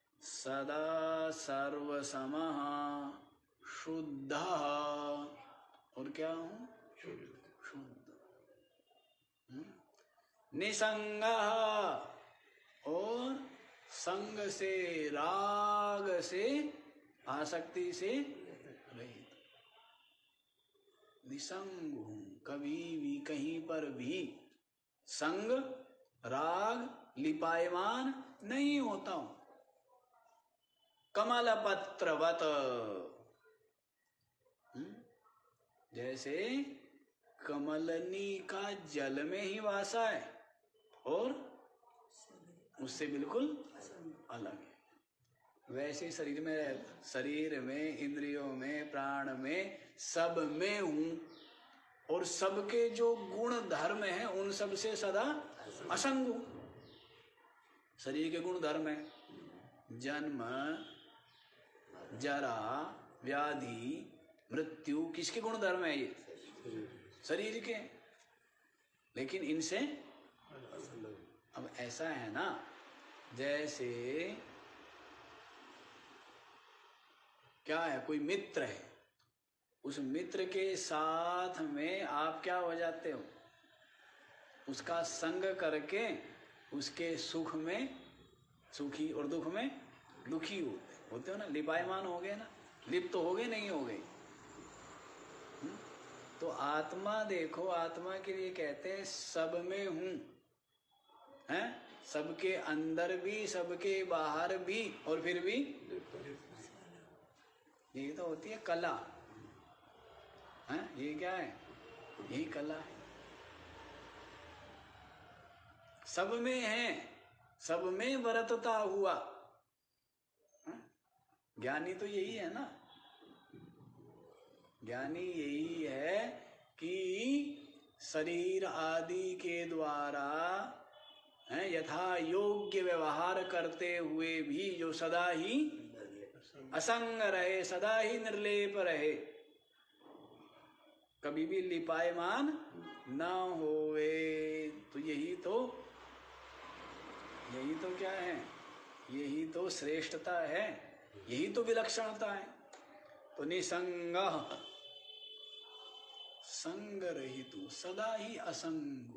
सदा सर्वसमः शुद्धः और क्या हूँ? शुद्ध। निसंग और संग से, राग से, आसक्ति से रहित। निसंग हूं, कभी भी कहीं पर भी संग राग लिपायमान नहीं होता हूं। कमल पत्रवत, जैसे कमलनी का जल में ही वासा है और उससे बिल्कुल अलग है, वैसे शरीर में रहता, शरीर में, इंद्रियों में, प्राण में, सब में हूं और सबके जो गुण धर्म है उन सब से सदा असंग हूं। शरीर के गुण धर्म है जन्म, जरा, व्याधि, मृत्यु, किसके गुण धर्म है? ये शरीर के। लेकिन इनसे अब ऐसा है ना, जैसे क्या है, कोई मित्र है, उस मित्र के साथ में आप क्या हो जाते हो? उसका संग करके उसके सुख में सुखी और दुख में दुखी होते होते हो ना, लिपायमान हो गए ना, लिप्त तो हो गए, नहीं हो गए। तो आत्मा देखो, आत्मा के लिए कहते हैं सब में हूं, हैं? सबके अंदर भी, सबके बाहर भी, और फिर भी ये तो होती है कला, हैं? ये क्या है? यही कला है। सब में है, सब में वर्तता हुआ, हैं? ज्ञानी तो यही है ना, ज्ञानी यही है कि शरीर आदि के द्वारा है यथा योग्य व्यवहार करते हुए भी जो सदा ही असंग रहे, सदा ही निर्लेप रहे, कभी भी लिपायमान न होवे। तो यही तो यही तो क्या है? यही तो श्रेष्ठता है, यही तो विलक्षणता है। तो निसंग, संग रहित, सदा ही असंग।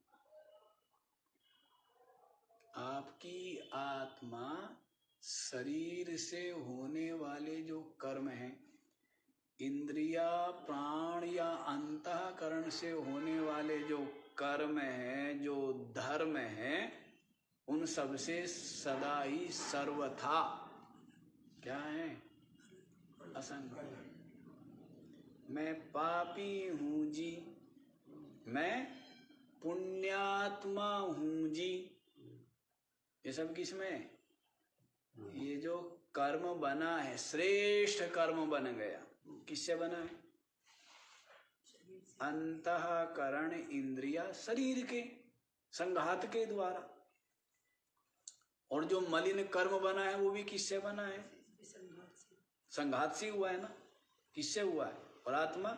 आपकी आत्मा शरीर से होने वाले जो कर्म हैं, इंद्रिया, प्राण या अंतःकरण से होने वाले जो कर्म हैं, जो धर्म हैं, उन सब से सदा ही सर्वथा क्या है? असंग। मैं पापी हूं जी, मैं पुण्यात्मा हूं जी, ये सब किसमें? ये जो कर्म बना है, श्रेष्ठ कर्म बन गया, किससे बना है? अंतःकरण इंद्रिया शरीर के संघात के द्वारा। और जो मलिन कर्म बना है वो भी किससे बना है? संघात से हुआ है ना, किससे हुआ है? और आत्मा,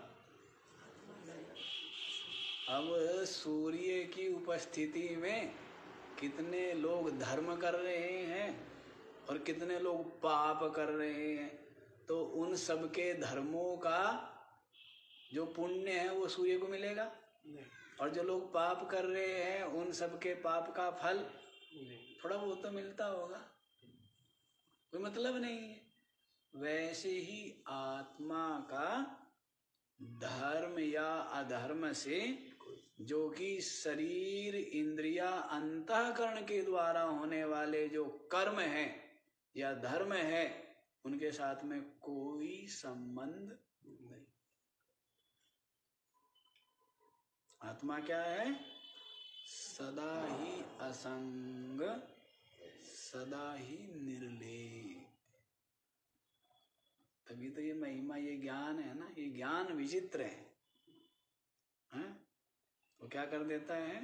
अब सूर्य की उपस्थिति में कितने लोग धर्म कर रहे हैं और कितने लोग पाप कर रहे हैं, तो उन सब के धर्मों का जो पुण्य है वो सूर्य को मिलेगा, और जो लोग पाप कर रहे हैं उन सब के पाप का फल थोड़ा बहुत तो मिलता होगा, कोई मतलब नहीं है। वैसे ही आत्मा का धर्म या अधर्म से, जो कि शरीर, इंद्रिया, अंतःकरण के द्वारा होने वाले जो कर्म है या धर्म है, उनके साथ में कोई संबंध नहीं। आत्मा क्या है? सदा ही असंग, सदा ही निर्लेप। तभी तो ये महिमा, ये ज्ञान है ना, ये ज्ञान विचित्र है, हैं? वो क्या कर देता है?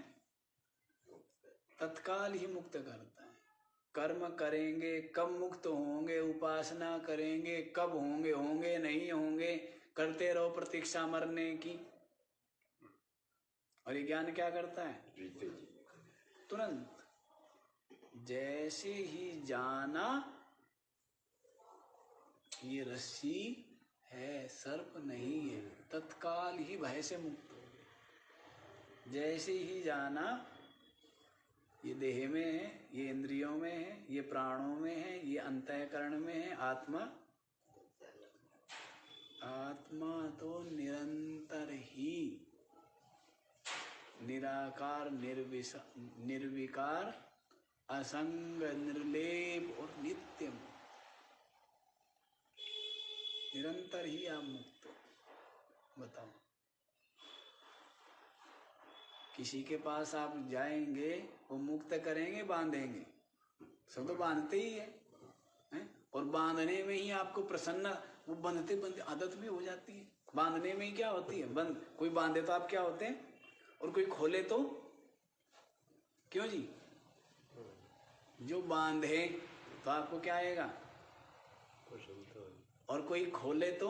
तत्काल ही मुक्त करता है। कर्म करेंगे कब मुक्त होंगे, उपासना करेंगे कब होंगे, होंगे नहीं होंगे, करते रहो प्रतीक्षा मरने की। और ये ज्ञान क्या करता है? तुरंत जैसे ही जाना ये रस्सी है, सर्प नहीं है, तत्काल ही भय से मुक्त हो गए। जैसे ही जाना ये देह में है, ये इंद्रियों में है, ये प्राणों में है, ये अंतःकरण में है, आत्मा आत्मा तो निरंतर ही निराकार, निर्विश निर्विकार, असंग, निर्लेप और नित्य, निरंतर ही आप मुक्त हो। बताओ, किसी के पास आप जाएंगे, वो मुक्त करेंगे, बांधेंगे, सब तो बांधते ही है, है? और बांधने में ही आपको प्रसन्न, वो बंधते बंधते आदत भी हो जाती है। बांधने में ही क्या होती है, बंद, कोई बांधे तो आप क्या होते हैं, और कोई खोले तो क्यों जी, जो बांधे तो आपको क्या आएगा, और कोई खोले तो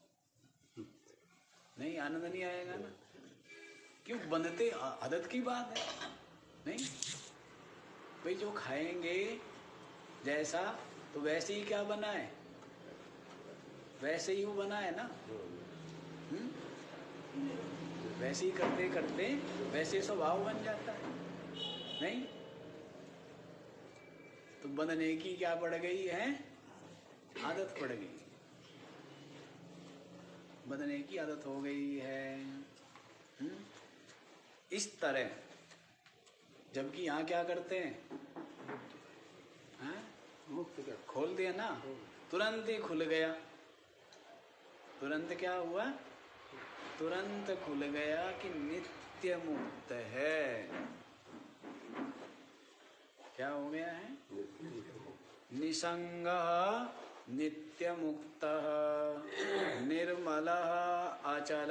नहीं, आनंद नहीं आएगा ना। क्यों, बंधते आदत की बात है। नहीं भाई, जो खाएंगे जैसा तो वैसे ही क्या बना है, वैसे ही वो बना है ना। हुँ? वैसे ही करते करते वैसे स्वभाव बन जाता है। नहीं तो बंधने की क्या पड़ गई है, आदत पड़ गई, बंधने की आदत हो गई है। हुँ? इस तरह जबकि यहाँ क्या करते हैं, हाँ? मुक्त कर, खोल दिया ना, तुरंत ही खुल गया। तुरंत क्या हुआ, तुरंत खुल गया कि नित्य मुक्त है। क्या हो गया है, निसंग नित्य मुक्त, निर्मल अचल,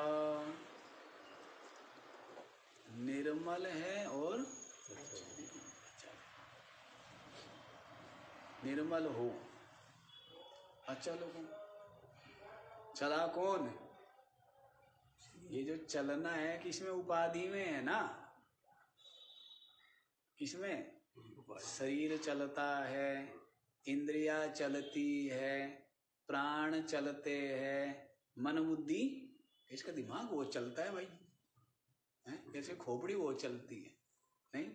निर्मल है और निर्मल हो, अचल हो। चला कौन, ये जो चलना है किसमें, उपाधि में है ना। किसमें, शरीर चलता है, इंद्रियां चलती है, प्राण चलते हैं, मन बुद्धि, इसका दिमाग वो चलता है भाई, है? जैसे खोपड़ी वो चलती है। नहीं,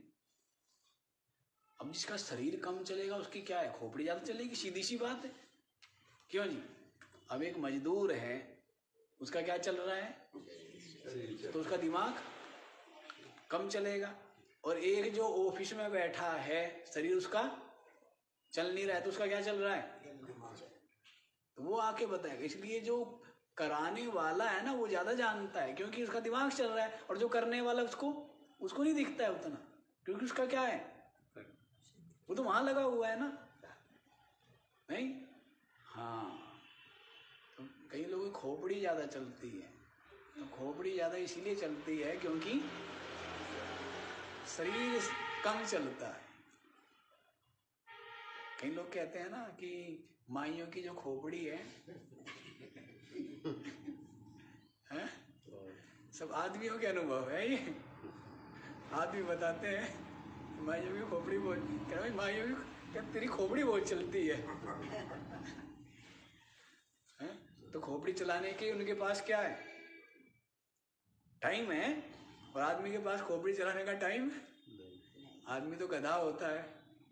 अब जिसका शरीर कम चलेगा उसकी क्या है, खोपड़ी ज्यादा चलेगी, सीधी सी बात है। क्यों जी, अब एक मजदूर है, उसका क्या चल रहा है, तो उसका दिमाग कम चलेगा। और एक जो ऑफिस में बैठा है, शरीर उसका चल नहीं रहा है, तो उसका क्या चल रहा है, तो वो आके बताएगा। इसलिए जो कराने वाला है ना, वो ज्यादा जानता है, क्योंकि उसका दिमाग चल रहा है। और जो करने वाला, उसको उसको नहीं दिखता है उतना, क्योंकि उसका क्या है, वो तो वहां लगा हुआ है ना। नहीं, हाँ, तो कई लोगों की खोपड़ी ज्यादा चलती है। तो खोपड़ी ज्यादा इसीलिए चलती है क्योंकि शरीर कम चलता है। कई लोग कहते हैं ना कि माइयों की जो खोपड़ी है, है? सब आदमियों के अनुभव है ये, आदमी बताते हैं माइयों की खोपड़ी बहुत, कह भाई माइयों की, क्या तेरी खोपड़ी बहुत चलती है, है? तो खोपड़ी चलाने के उनके पास क्या है, टाइम है। और आदमी के पास खोपड़ी चलाने का टाइम, आदमी तो गधा होता है।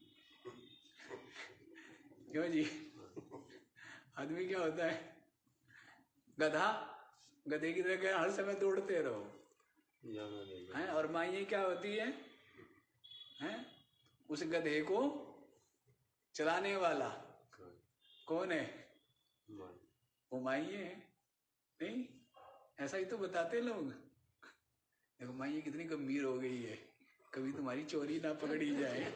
क्यों जी, आदमी क्या होता है, गधा, गधे की तरह हर समय दौड़ते रहो, हैं? और माई क्या होती है, हैं? उस गधे को चलाने वाला कौन है, वो माई है। नहीं, ऐसा ही तो बताते लोग। देखो माई कितनी गंभीर हो गई है, कभी तुम्हारी चोरी ना पकड़ी जाए।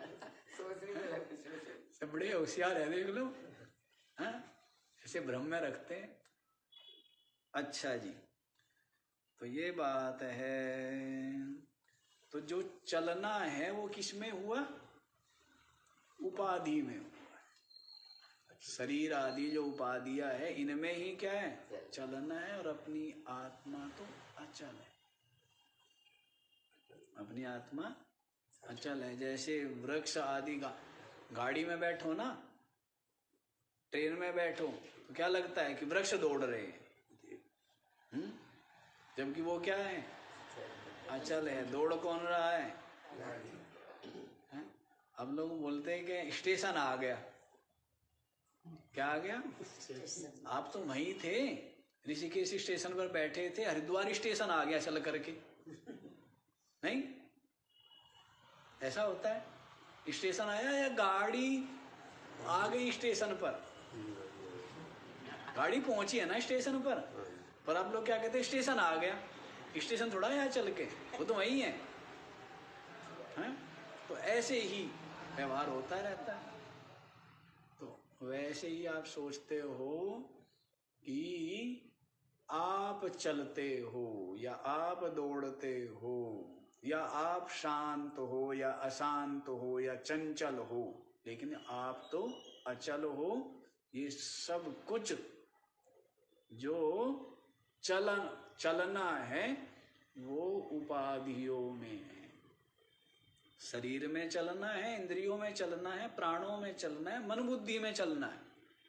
सब बड़े होशियार है, देख लो, हाँ? ऐसे भ्रम में रखते हैं। अच्छा जी, तो ये बात है। तो जो चलना है वो किस में हुआ, उपाधि में हुआ। शरीर आदि जो उपाधियां है, इनमें ही क्या है, चलना है। और अपनी आत्मा तो अचल है, अपनी आत्मा अचल है। जैसे वृक्ष आदि, गा, गाड़ी में बैठो ना, ट्रेन में बैठो तो क्या लगता है कि वृक्ष दौड़ रहे हैं, हम्म? जबकि वो क्या है, अचल है। दौड़ कौन रहा है, हैं? अब लोग बोलते हैं कि स्टेशन आ गया। क्या आ गया? आप तो वहीं थे, ऋषिकेश स्टेशन पर बैठे थे, हरिद्वार स्टेशन आ गया चल करके। नहीं, ऐसा होता है? स्टेशन आया या गाड़ी आ गई स्टेशन पर? गाड़ी पहुंची है ना स्टेशन पर, पर आप लोग क्या कहते हैं, स्टेशन आ गया। स्टेशन थोड़ा यहाँ चल के, वो तो वही है, हैं? तो ऐसे ही व्यवहार होता रहता है। तो वैसे ही आप सोचते हो कि आप चलते हो या आप दौड़ते हो या आप शांत हो या अशांत हो या चंचल हो, लेकिन आप तो अचल हो। ये सब कुछ जो चलन चलना है वो उपाधियों में है। शरीर में चलना है, इंद्रियों में चलना है, प्राणों में चलना है, मन बुद्धि में चलना है,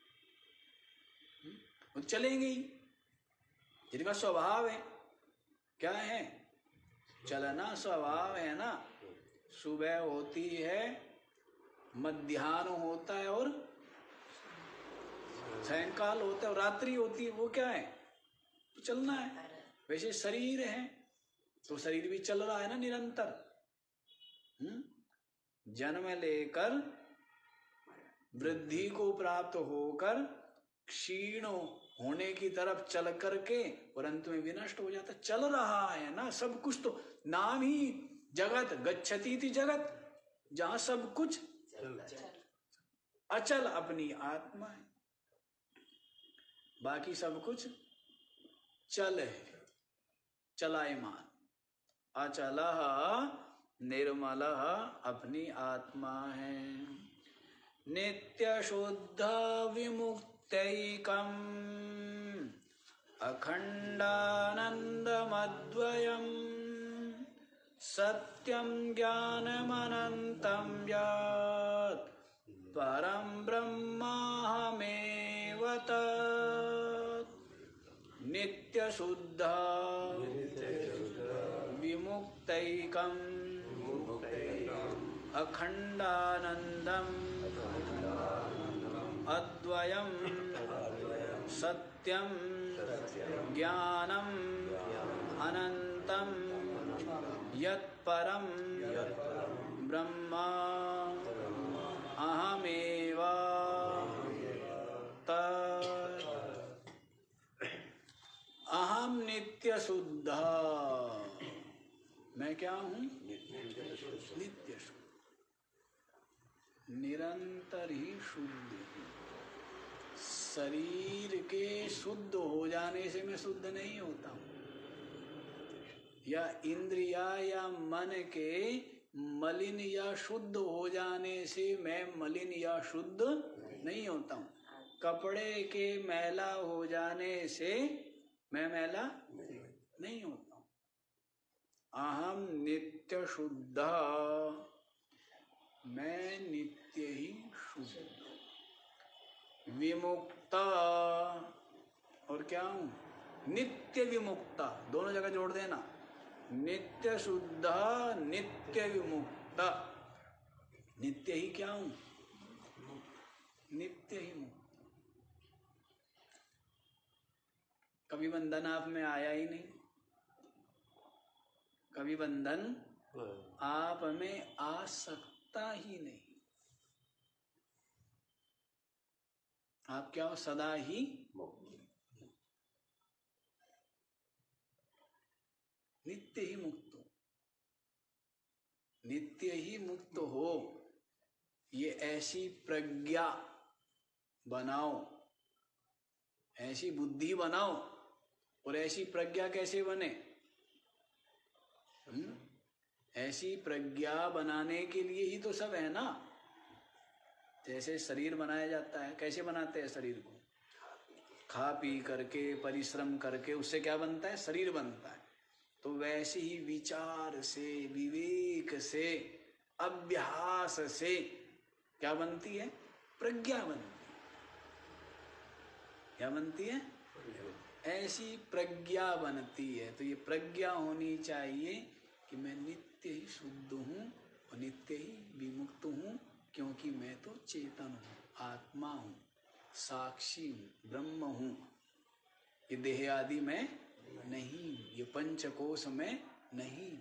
वो चलेंगे ही। जिनका स्वभाव है, क्या है, चलना स्वभाव है ना। सुबह होती है, मध्याह्न होता है और सायंकाल होता है और रात्रि होती है, वो क्या है, तो चलना है। वैसे शरीर है तो शरीर भी चल रहा है ना निरंतर। हम्म? जन्म लेकर वृद्धि को प्राप्त होकर क्षीण होने की तरफ चल करके और अंत में विनष्ट हो जाता, चल रहा है ना सब कुछ। तो नाम ही जगत, गच्छति इति जगत, जहां सब कुछ अचल अपनी आत्मा है, बाकी सब कुछ चल है, चलायमान। अचलः निर्मलः अपनी आत्मा है। नित्य शुद्ध विमुक्तैकम् अखंडानंदमद्वयम् सत्यं ज्ञानमनन्तं यत् परं ब्रह्माहमेव तत्। नित्य शुद्ध विमुक्तैकम् अखंडानंदम् अद्वयम् सत्यं ज्ञानम् अनंतं यत्परं ब्रह्मा अहमेव तत्। अहम नित्य शुद्ध, मैं क्या हूं, नित्य शुद्ध, निरंतर ही शुद्ध हूं। शरीर के शुद्ध हो जाने से मैं शुद्ध नहीं होता हूं, या इंद्रिया या मन के मलिन या शुद्ध हो जाने से मैं मलिन या शुद्ध नहीं होता हूं। कपड़े के मैला हो जाने से मैं मैला नहीं होता हूं। अहम नित्य शुद्ध, मैं नित्य ही शुद्ध। विमुक्ता, और क्या हूं, नित्य विमुक्ता, दोनों जगह जोड़ देना। नित्य शुद्ध नित्य विमुक्ता, नित्य ही क्या हूं, नित्य ही मुक्त। कभी बंधन आप में आया ही नहीं, कभी बंधन आप में आ सकता ही नहीं। आप क्या हो, सदा ही नित्य ही मुक्त हो। नित्य ही मुक्त हो, ये ऐसी प्रज्ञा बनाओ, ऐसी बुद्धि बनाओ। और ऐसी प्रज्ञा कैसे बने, हुँ? ऐसी प्रज्ञा बनाने के लिए ही तो सब है ना। जैसे शरीर बनाया जाता है, कैसे बनाते हैं शरीर को, खा पी करके परिश्रम करके, उससे क्या बनता है, शरीर बनता है। तो वैसे ही विचार से, विवेक से, अभ्यास से क्या बनती है, प्रज्ञा बनती है। क्या बनती है? ऐसी प्रज्ञा बनती है। तो ये प्रज्ञा होनी चाहिए कि मैं नित्य ही शुद्ध हूँ और नित्य ही विमुक्त हूँ, क्योंकि मैं तो चेतन हूँ, आत्मा हूँ, साक्षी हूँ, ब्रह्म हूँ। ये देह आदि में नहीं, ये पंचकोश में नहीं।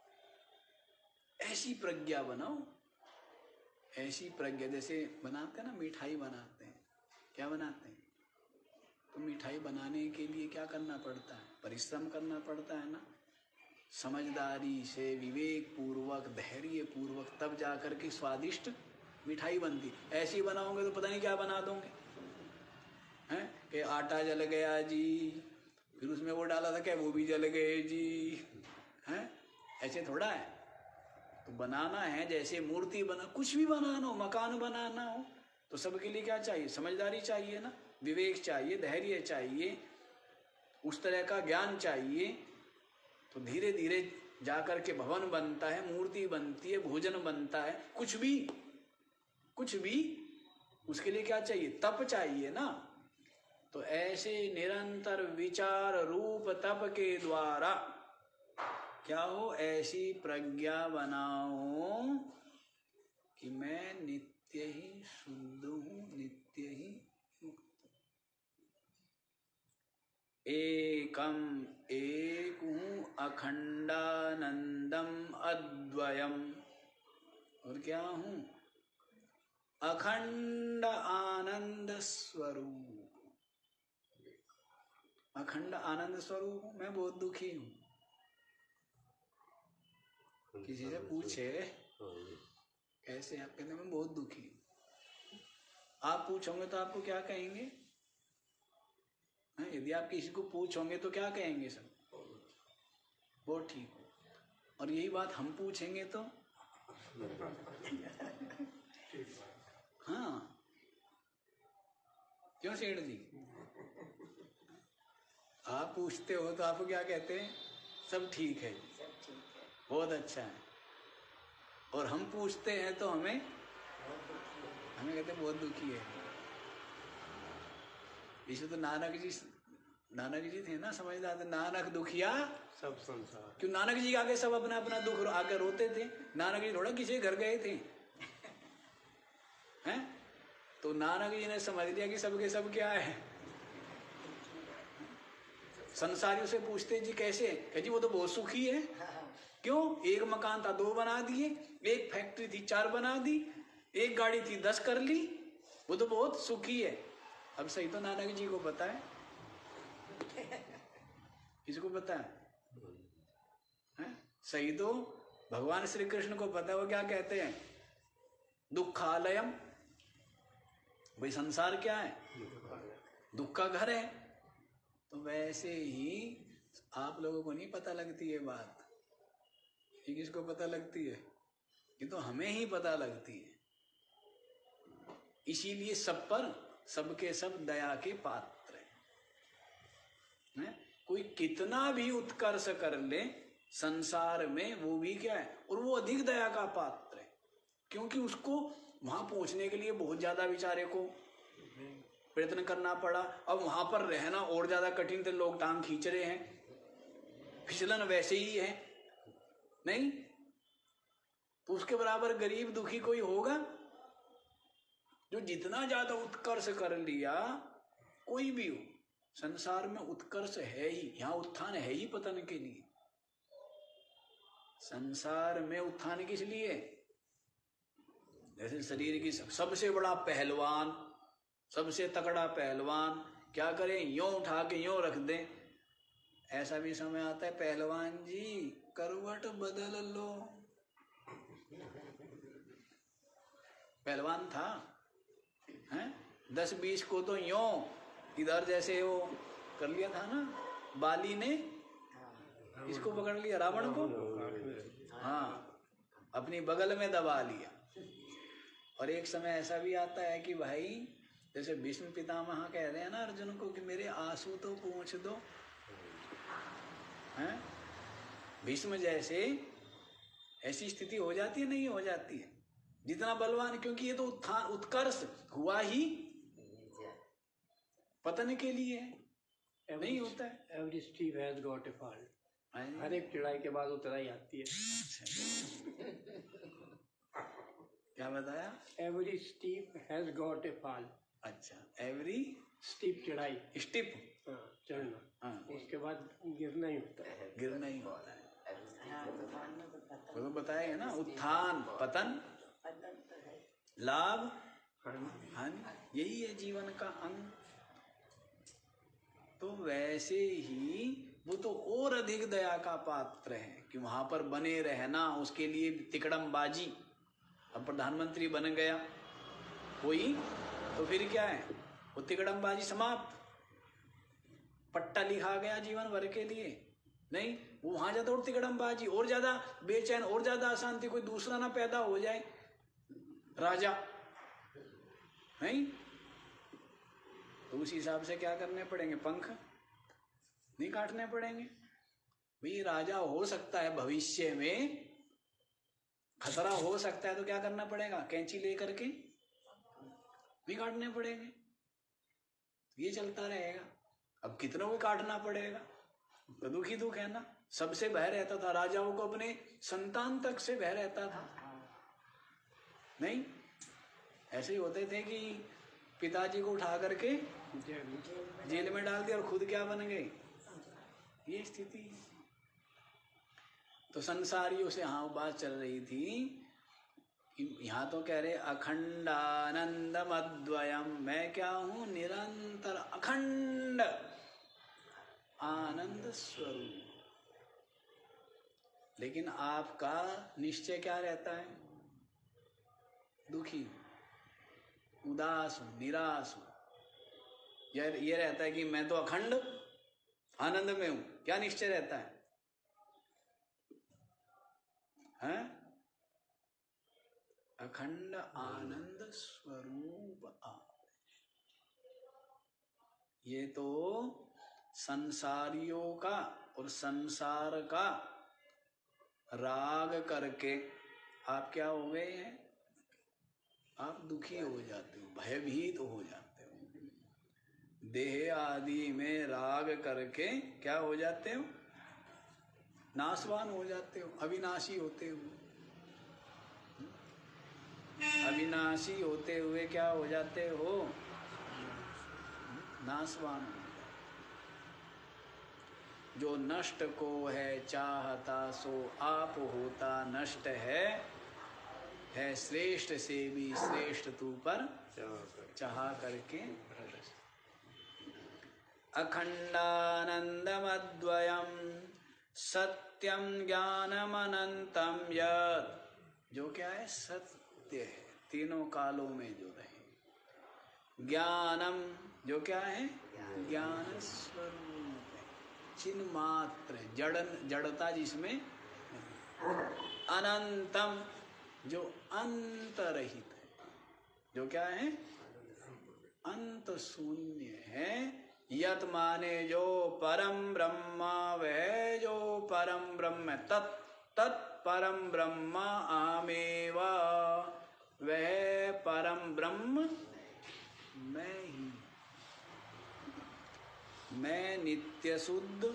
ऐसी प्रज्ञा बनाओ, ऐसी प्रज्ञा। जैसे बनाते हैं ना, मिठाई बनाते हैं, क्या बनाते हैं? तो मिठाई बनाने के लिए क्या करना पड़ता है? परिश्रम करना पड़ता है ना। समझदारी से, विवेक पूर्वक, धैर्य पूर्वक, तब जाकर के स्वादिष्ट मिठाई बनती। ऐसी बनाओगे तो पता नहीं क्या बना दोगे, हैं? कि आटा जल गया जी, फिर उसमें वो डाला था क्या, वो भी जल गए जी, हैं? ऐसे थोड़ा है। तो बनाना है, जैसे मूर्ति बना, कुछ भी बनाना हो, मकान बनाना हो, तो सबके लिए क्या चाहिए? समझदारी चाहिए ना, विवेक चाहिए, धैर्य चाहिए, उस तरह का ज्ञान चाहिए। तो धीरे धीरे जाकर के भवन बनता है, मूर्ति बनती है, भोजन बनता है, कुछ भी कुछ भी उसके लिए क्या चाहिए? तप चाहिए ना। तो ऐसे निरंतर विचार रूप तप के द्वारा क्या हो? ऐसी प्रज्ञा बनाओ कि मैं नित्य ही शुद्ध हूँ, नित्य ही मुक्त। एकम एक हूँ, अखंडानंदम अद्वयम। और क्या हूँ? अखंड आनंद स्वरूप। अखंड आनंद स्वरूप हूँ। मैं बहुत दुखी हूँ। किसी से पूछे कैसे, आप कहते मैं बहुत दुखी हूँ। आप पूछोगे तो आपको क्या कहेंगे? है? यदि आप किसी को पूछोगे तो क्या कहेंगे? सब बहुत ठीक हो। और यही बात हम पूछेंगे तो हाँ, क्यों सेठ जी? आप पूछते हो तो आपको क्या कहते हैं? सब ठीक है, बहुत अच्छा है। और हम पूछते हैं तो हमें हमें कहते हैं बहुत दुखी है। इसे तो नानक जी नानक जी थे ना, समझदार थे। नानक दुखिया सब संसार। क्यों? नानक जी आगे सब अपना अपना दुख आके रोते थे। नानक जी थोड़ा किसी घर गए थे, हैं? तो नानक जी ने समझ लिया कि सबके सब क्या है। संसारियों से पूछते जी कैसे? कह जी वो तो बहुत सुखी है। क्यों? एक मकान था दो बना दिए, एक फैक्ट्री थी चार बना दी, एक गाड़ी थी दस कर ली, वो तो बहुत सुखी है। अब सही तो नानक जी को पता है, किसको पता है? है? सही तो भगवान श्री कृष्ण को पता है। वो क्या कहते हैं? दुखालयम। भाई संसार क्या है? दुख का घर है। तो वैसे ही आप लोगों को नहीं पता लगती है बात, ये किसको पता लगती है? ये तो हमें ही पता लगती है। इसीलिए सब पर सबके सब दया के पात्र हैं। है? कोई कितना भी उत्कर्ष कर ले संसार में, वो भी क्या है? और वो अधिक दया का पात्र है, क्योंकि उसको वहां पहुंचने के लिए बहुत ज्यादा बेचारे को प्रयत्न करना पड़ा। अब वहां पर रहना और ज्यादा कठिन थे, लोग टांग खींच रहे हैं, फिसलन वैसे ही है नहीं। तो उसके बराबर गरीब दुखी कोई होगा? जो जितना ज्यादा उत्कर्ष कर लिया, कोई भी हो, संसार में उत्कर्ष है ही, यहां उत्थान है ही पतन के लिए। संसार में उत्थान किस लिए? जैसे शरीर की सबसे बड़ा पहलवान, सबसे तगड़ा पहलवान क्या करें? यों उठा के यों रख दें। ऐसा भी समय आता है, पहलवान जी करवट बदल लो। पहलवान था, हैं? दस बीस को तो यों इधर जैसे वो कर लिया था ना, बाली ने इसको पकड़ लिया, रावण को, हाँ, अपनी बगल में दबा लिया। और एक समय ऐसा भी आता है कि भाई जैसे भीष्म पितामह कह रहे हैं ना अर्जुन को कि मेरे आंसू तो पोंछ दो, हैं? भीष्म जैसे ऐसी स्थिति हो जाती है, नहीं हो जाती है? जितना बलवान, क्योंकि ये तो उत्थान उत्कर्ष हुआ ही पतन के लिए है, नहीं होता है। Every steep has got a fall, हर एक चढ़ाई के बाद उतराई आती है। क्या बताया? Every steep has got a fall. अच्छा, एवरी स्टीप चढ़ाई, स्टीप चढ़ना, हाँ, उसके बाद गिरना ही होता है, गिरना ही होता है। वो तो बताया है ना, उत्थान पतन, लाभ हानि, यही है जीवन का अंग। तो वैसे ही वो तो और अधिक दया का पात्र है कि वहां पर बने रहना, उसके लिए तिकड़मबाजी। अब प्रधानमंत्री बन गया कोई तो फिर क्या है, वो तिकड़मबाजी समाप्त, पट्टा लिखा गया जीवन भर के लिए। नहीं, वो वहां जाता और तिकड़मबाजी, और ज्यादा बेचैन, और ज्यादा अशांति, कोई दूसरा ना पैदा हो जाए राजा, नहीं तो उस हिसाब से क्या करने पड़ेंगे, पंख नहीं काटने पड़ेंगे। भाई राजा हो सकता है, भविष्य में खतरा हो सकता है, तो क्या करना पड़ेगा, कैंची लेकर के भी काटने पड़ेंगे। ये चलता रहेगा। अब कितनों को काटना पड़ेगा, तो दुख ही दुख है ना। सबसे भय रहता था राजाओं को, अपने संतान तक से भय रहता था। नहीं, ऐसे ही होते थे कि पिताजी को उठा करके जेल में डाल दिया और खुद क्या बन गए, ये स्थिति। तो संसारियों से हाँ बात चल रही थी, यहाँ तो कह रहे अखंडानंदम अद्वयम, मैं क्या हूं, निरंतर अखंड आनंद स्वरूप। लेकिन आपका निश्चय क्या रहता है, दुखी, उदास हूं, निराश हूं। यह ये रहता है कि मैं तो अखंड आनंद में हूं। क्या निश्चय रहता है, हैं? अखंड आनंद स्वरूप आप। ये तो संसारियों का और संसार का राग करके आप क्या हो गए हैं, आप दुखी हो जाते हो, भयभीत हो जाते हो। देह आदि में राग करके क्या हो जाते हो, नाशवान हो जाते हो, अविनाशी होते हो। अविनाशी होते हुए क्या हो जाते हो, नाशवान हो जाते। जो नष्ट को है चाहता सो आप होता नष्ट है, है श्रेष्ठ से भी श्रेष्ठ तू पर चाह करके। अखंडानंदमद्वयम सत्यम ज्ञानम अनंतम यत्, जो क्या है, सत्य है, तीनों कालों में जो रहे। ज्ञानम, जो क्या है, ज्ञान स्वरूप है, चिन्ह मात्र, जड़न जड़ता जिसमें। अनंतम, जो अंत रहित है, जो क्या है, अंत शून्य है। यत माने जो परम ब्रह्म, वह जो परम ब्रह्म, तत् तत् परम ब्रह्म आमेव, वह परम ब्रह्म मैं ही। मैं नित्य शुद्ध,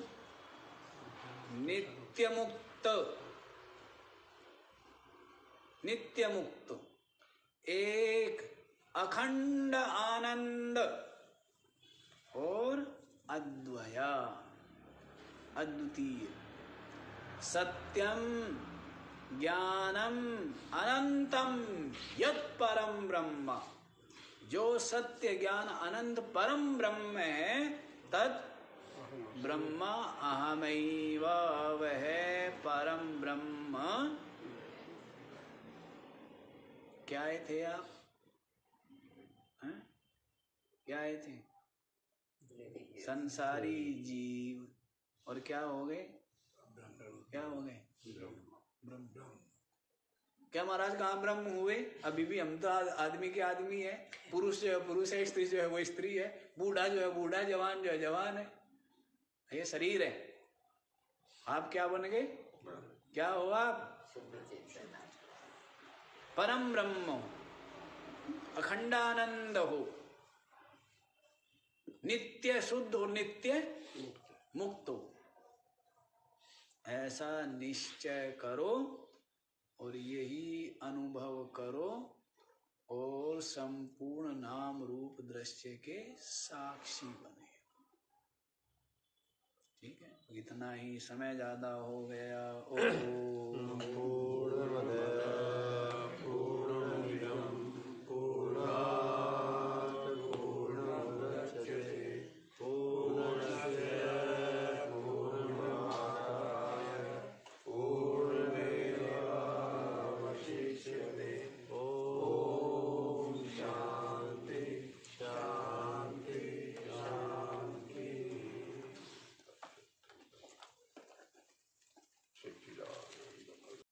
नित्य मुक्त, नित्य मुक्त, एक अखंड आनंद और अद्वया, अद्वितीय। सत्यम ज्ञानम अनंतम यत् परम ब्रह्म, जो सत्य ज्ञान अनंत परम ब्रह्म है, तत् ब्रह्म अहमैव, वह परम ब्रह्म। क्या आए थे आप, हैं? क्या आए थे, संसारी जीव, और क्या हो गए, क्या हो गए, ब्रह्म। क्या महाराज कहाँ ब्रह्म हुए, अभी भी हम तो आदमी के आदमी है। पुरुष जो है पुरुष है, स्त्री जो है वो स्त्री है, बूढ़ा जो है बूढ़ा, जवान जो है जवान है। ये शरीर है। आप क्या बन गए, क्या हो आप, परम ब्रह्म हो, अखंडानंद हो। नित्य शुद्ध और नित्य मुक्त हो, ऐसा निश्चय करो और यही अनुभव करो और संपूर्ण नाम रूप दृश्य के साक्षी बने। ठीक है, इतना ही, समय ज्यादा हो गया। ओ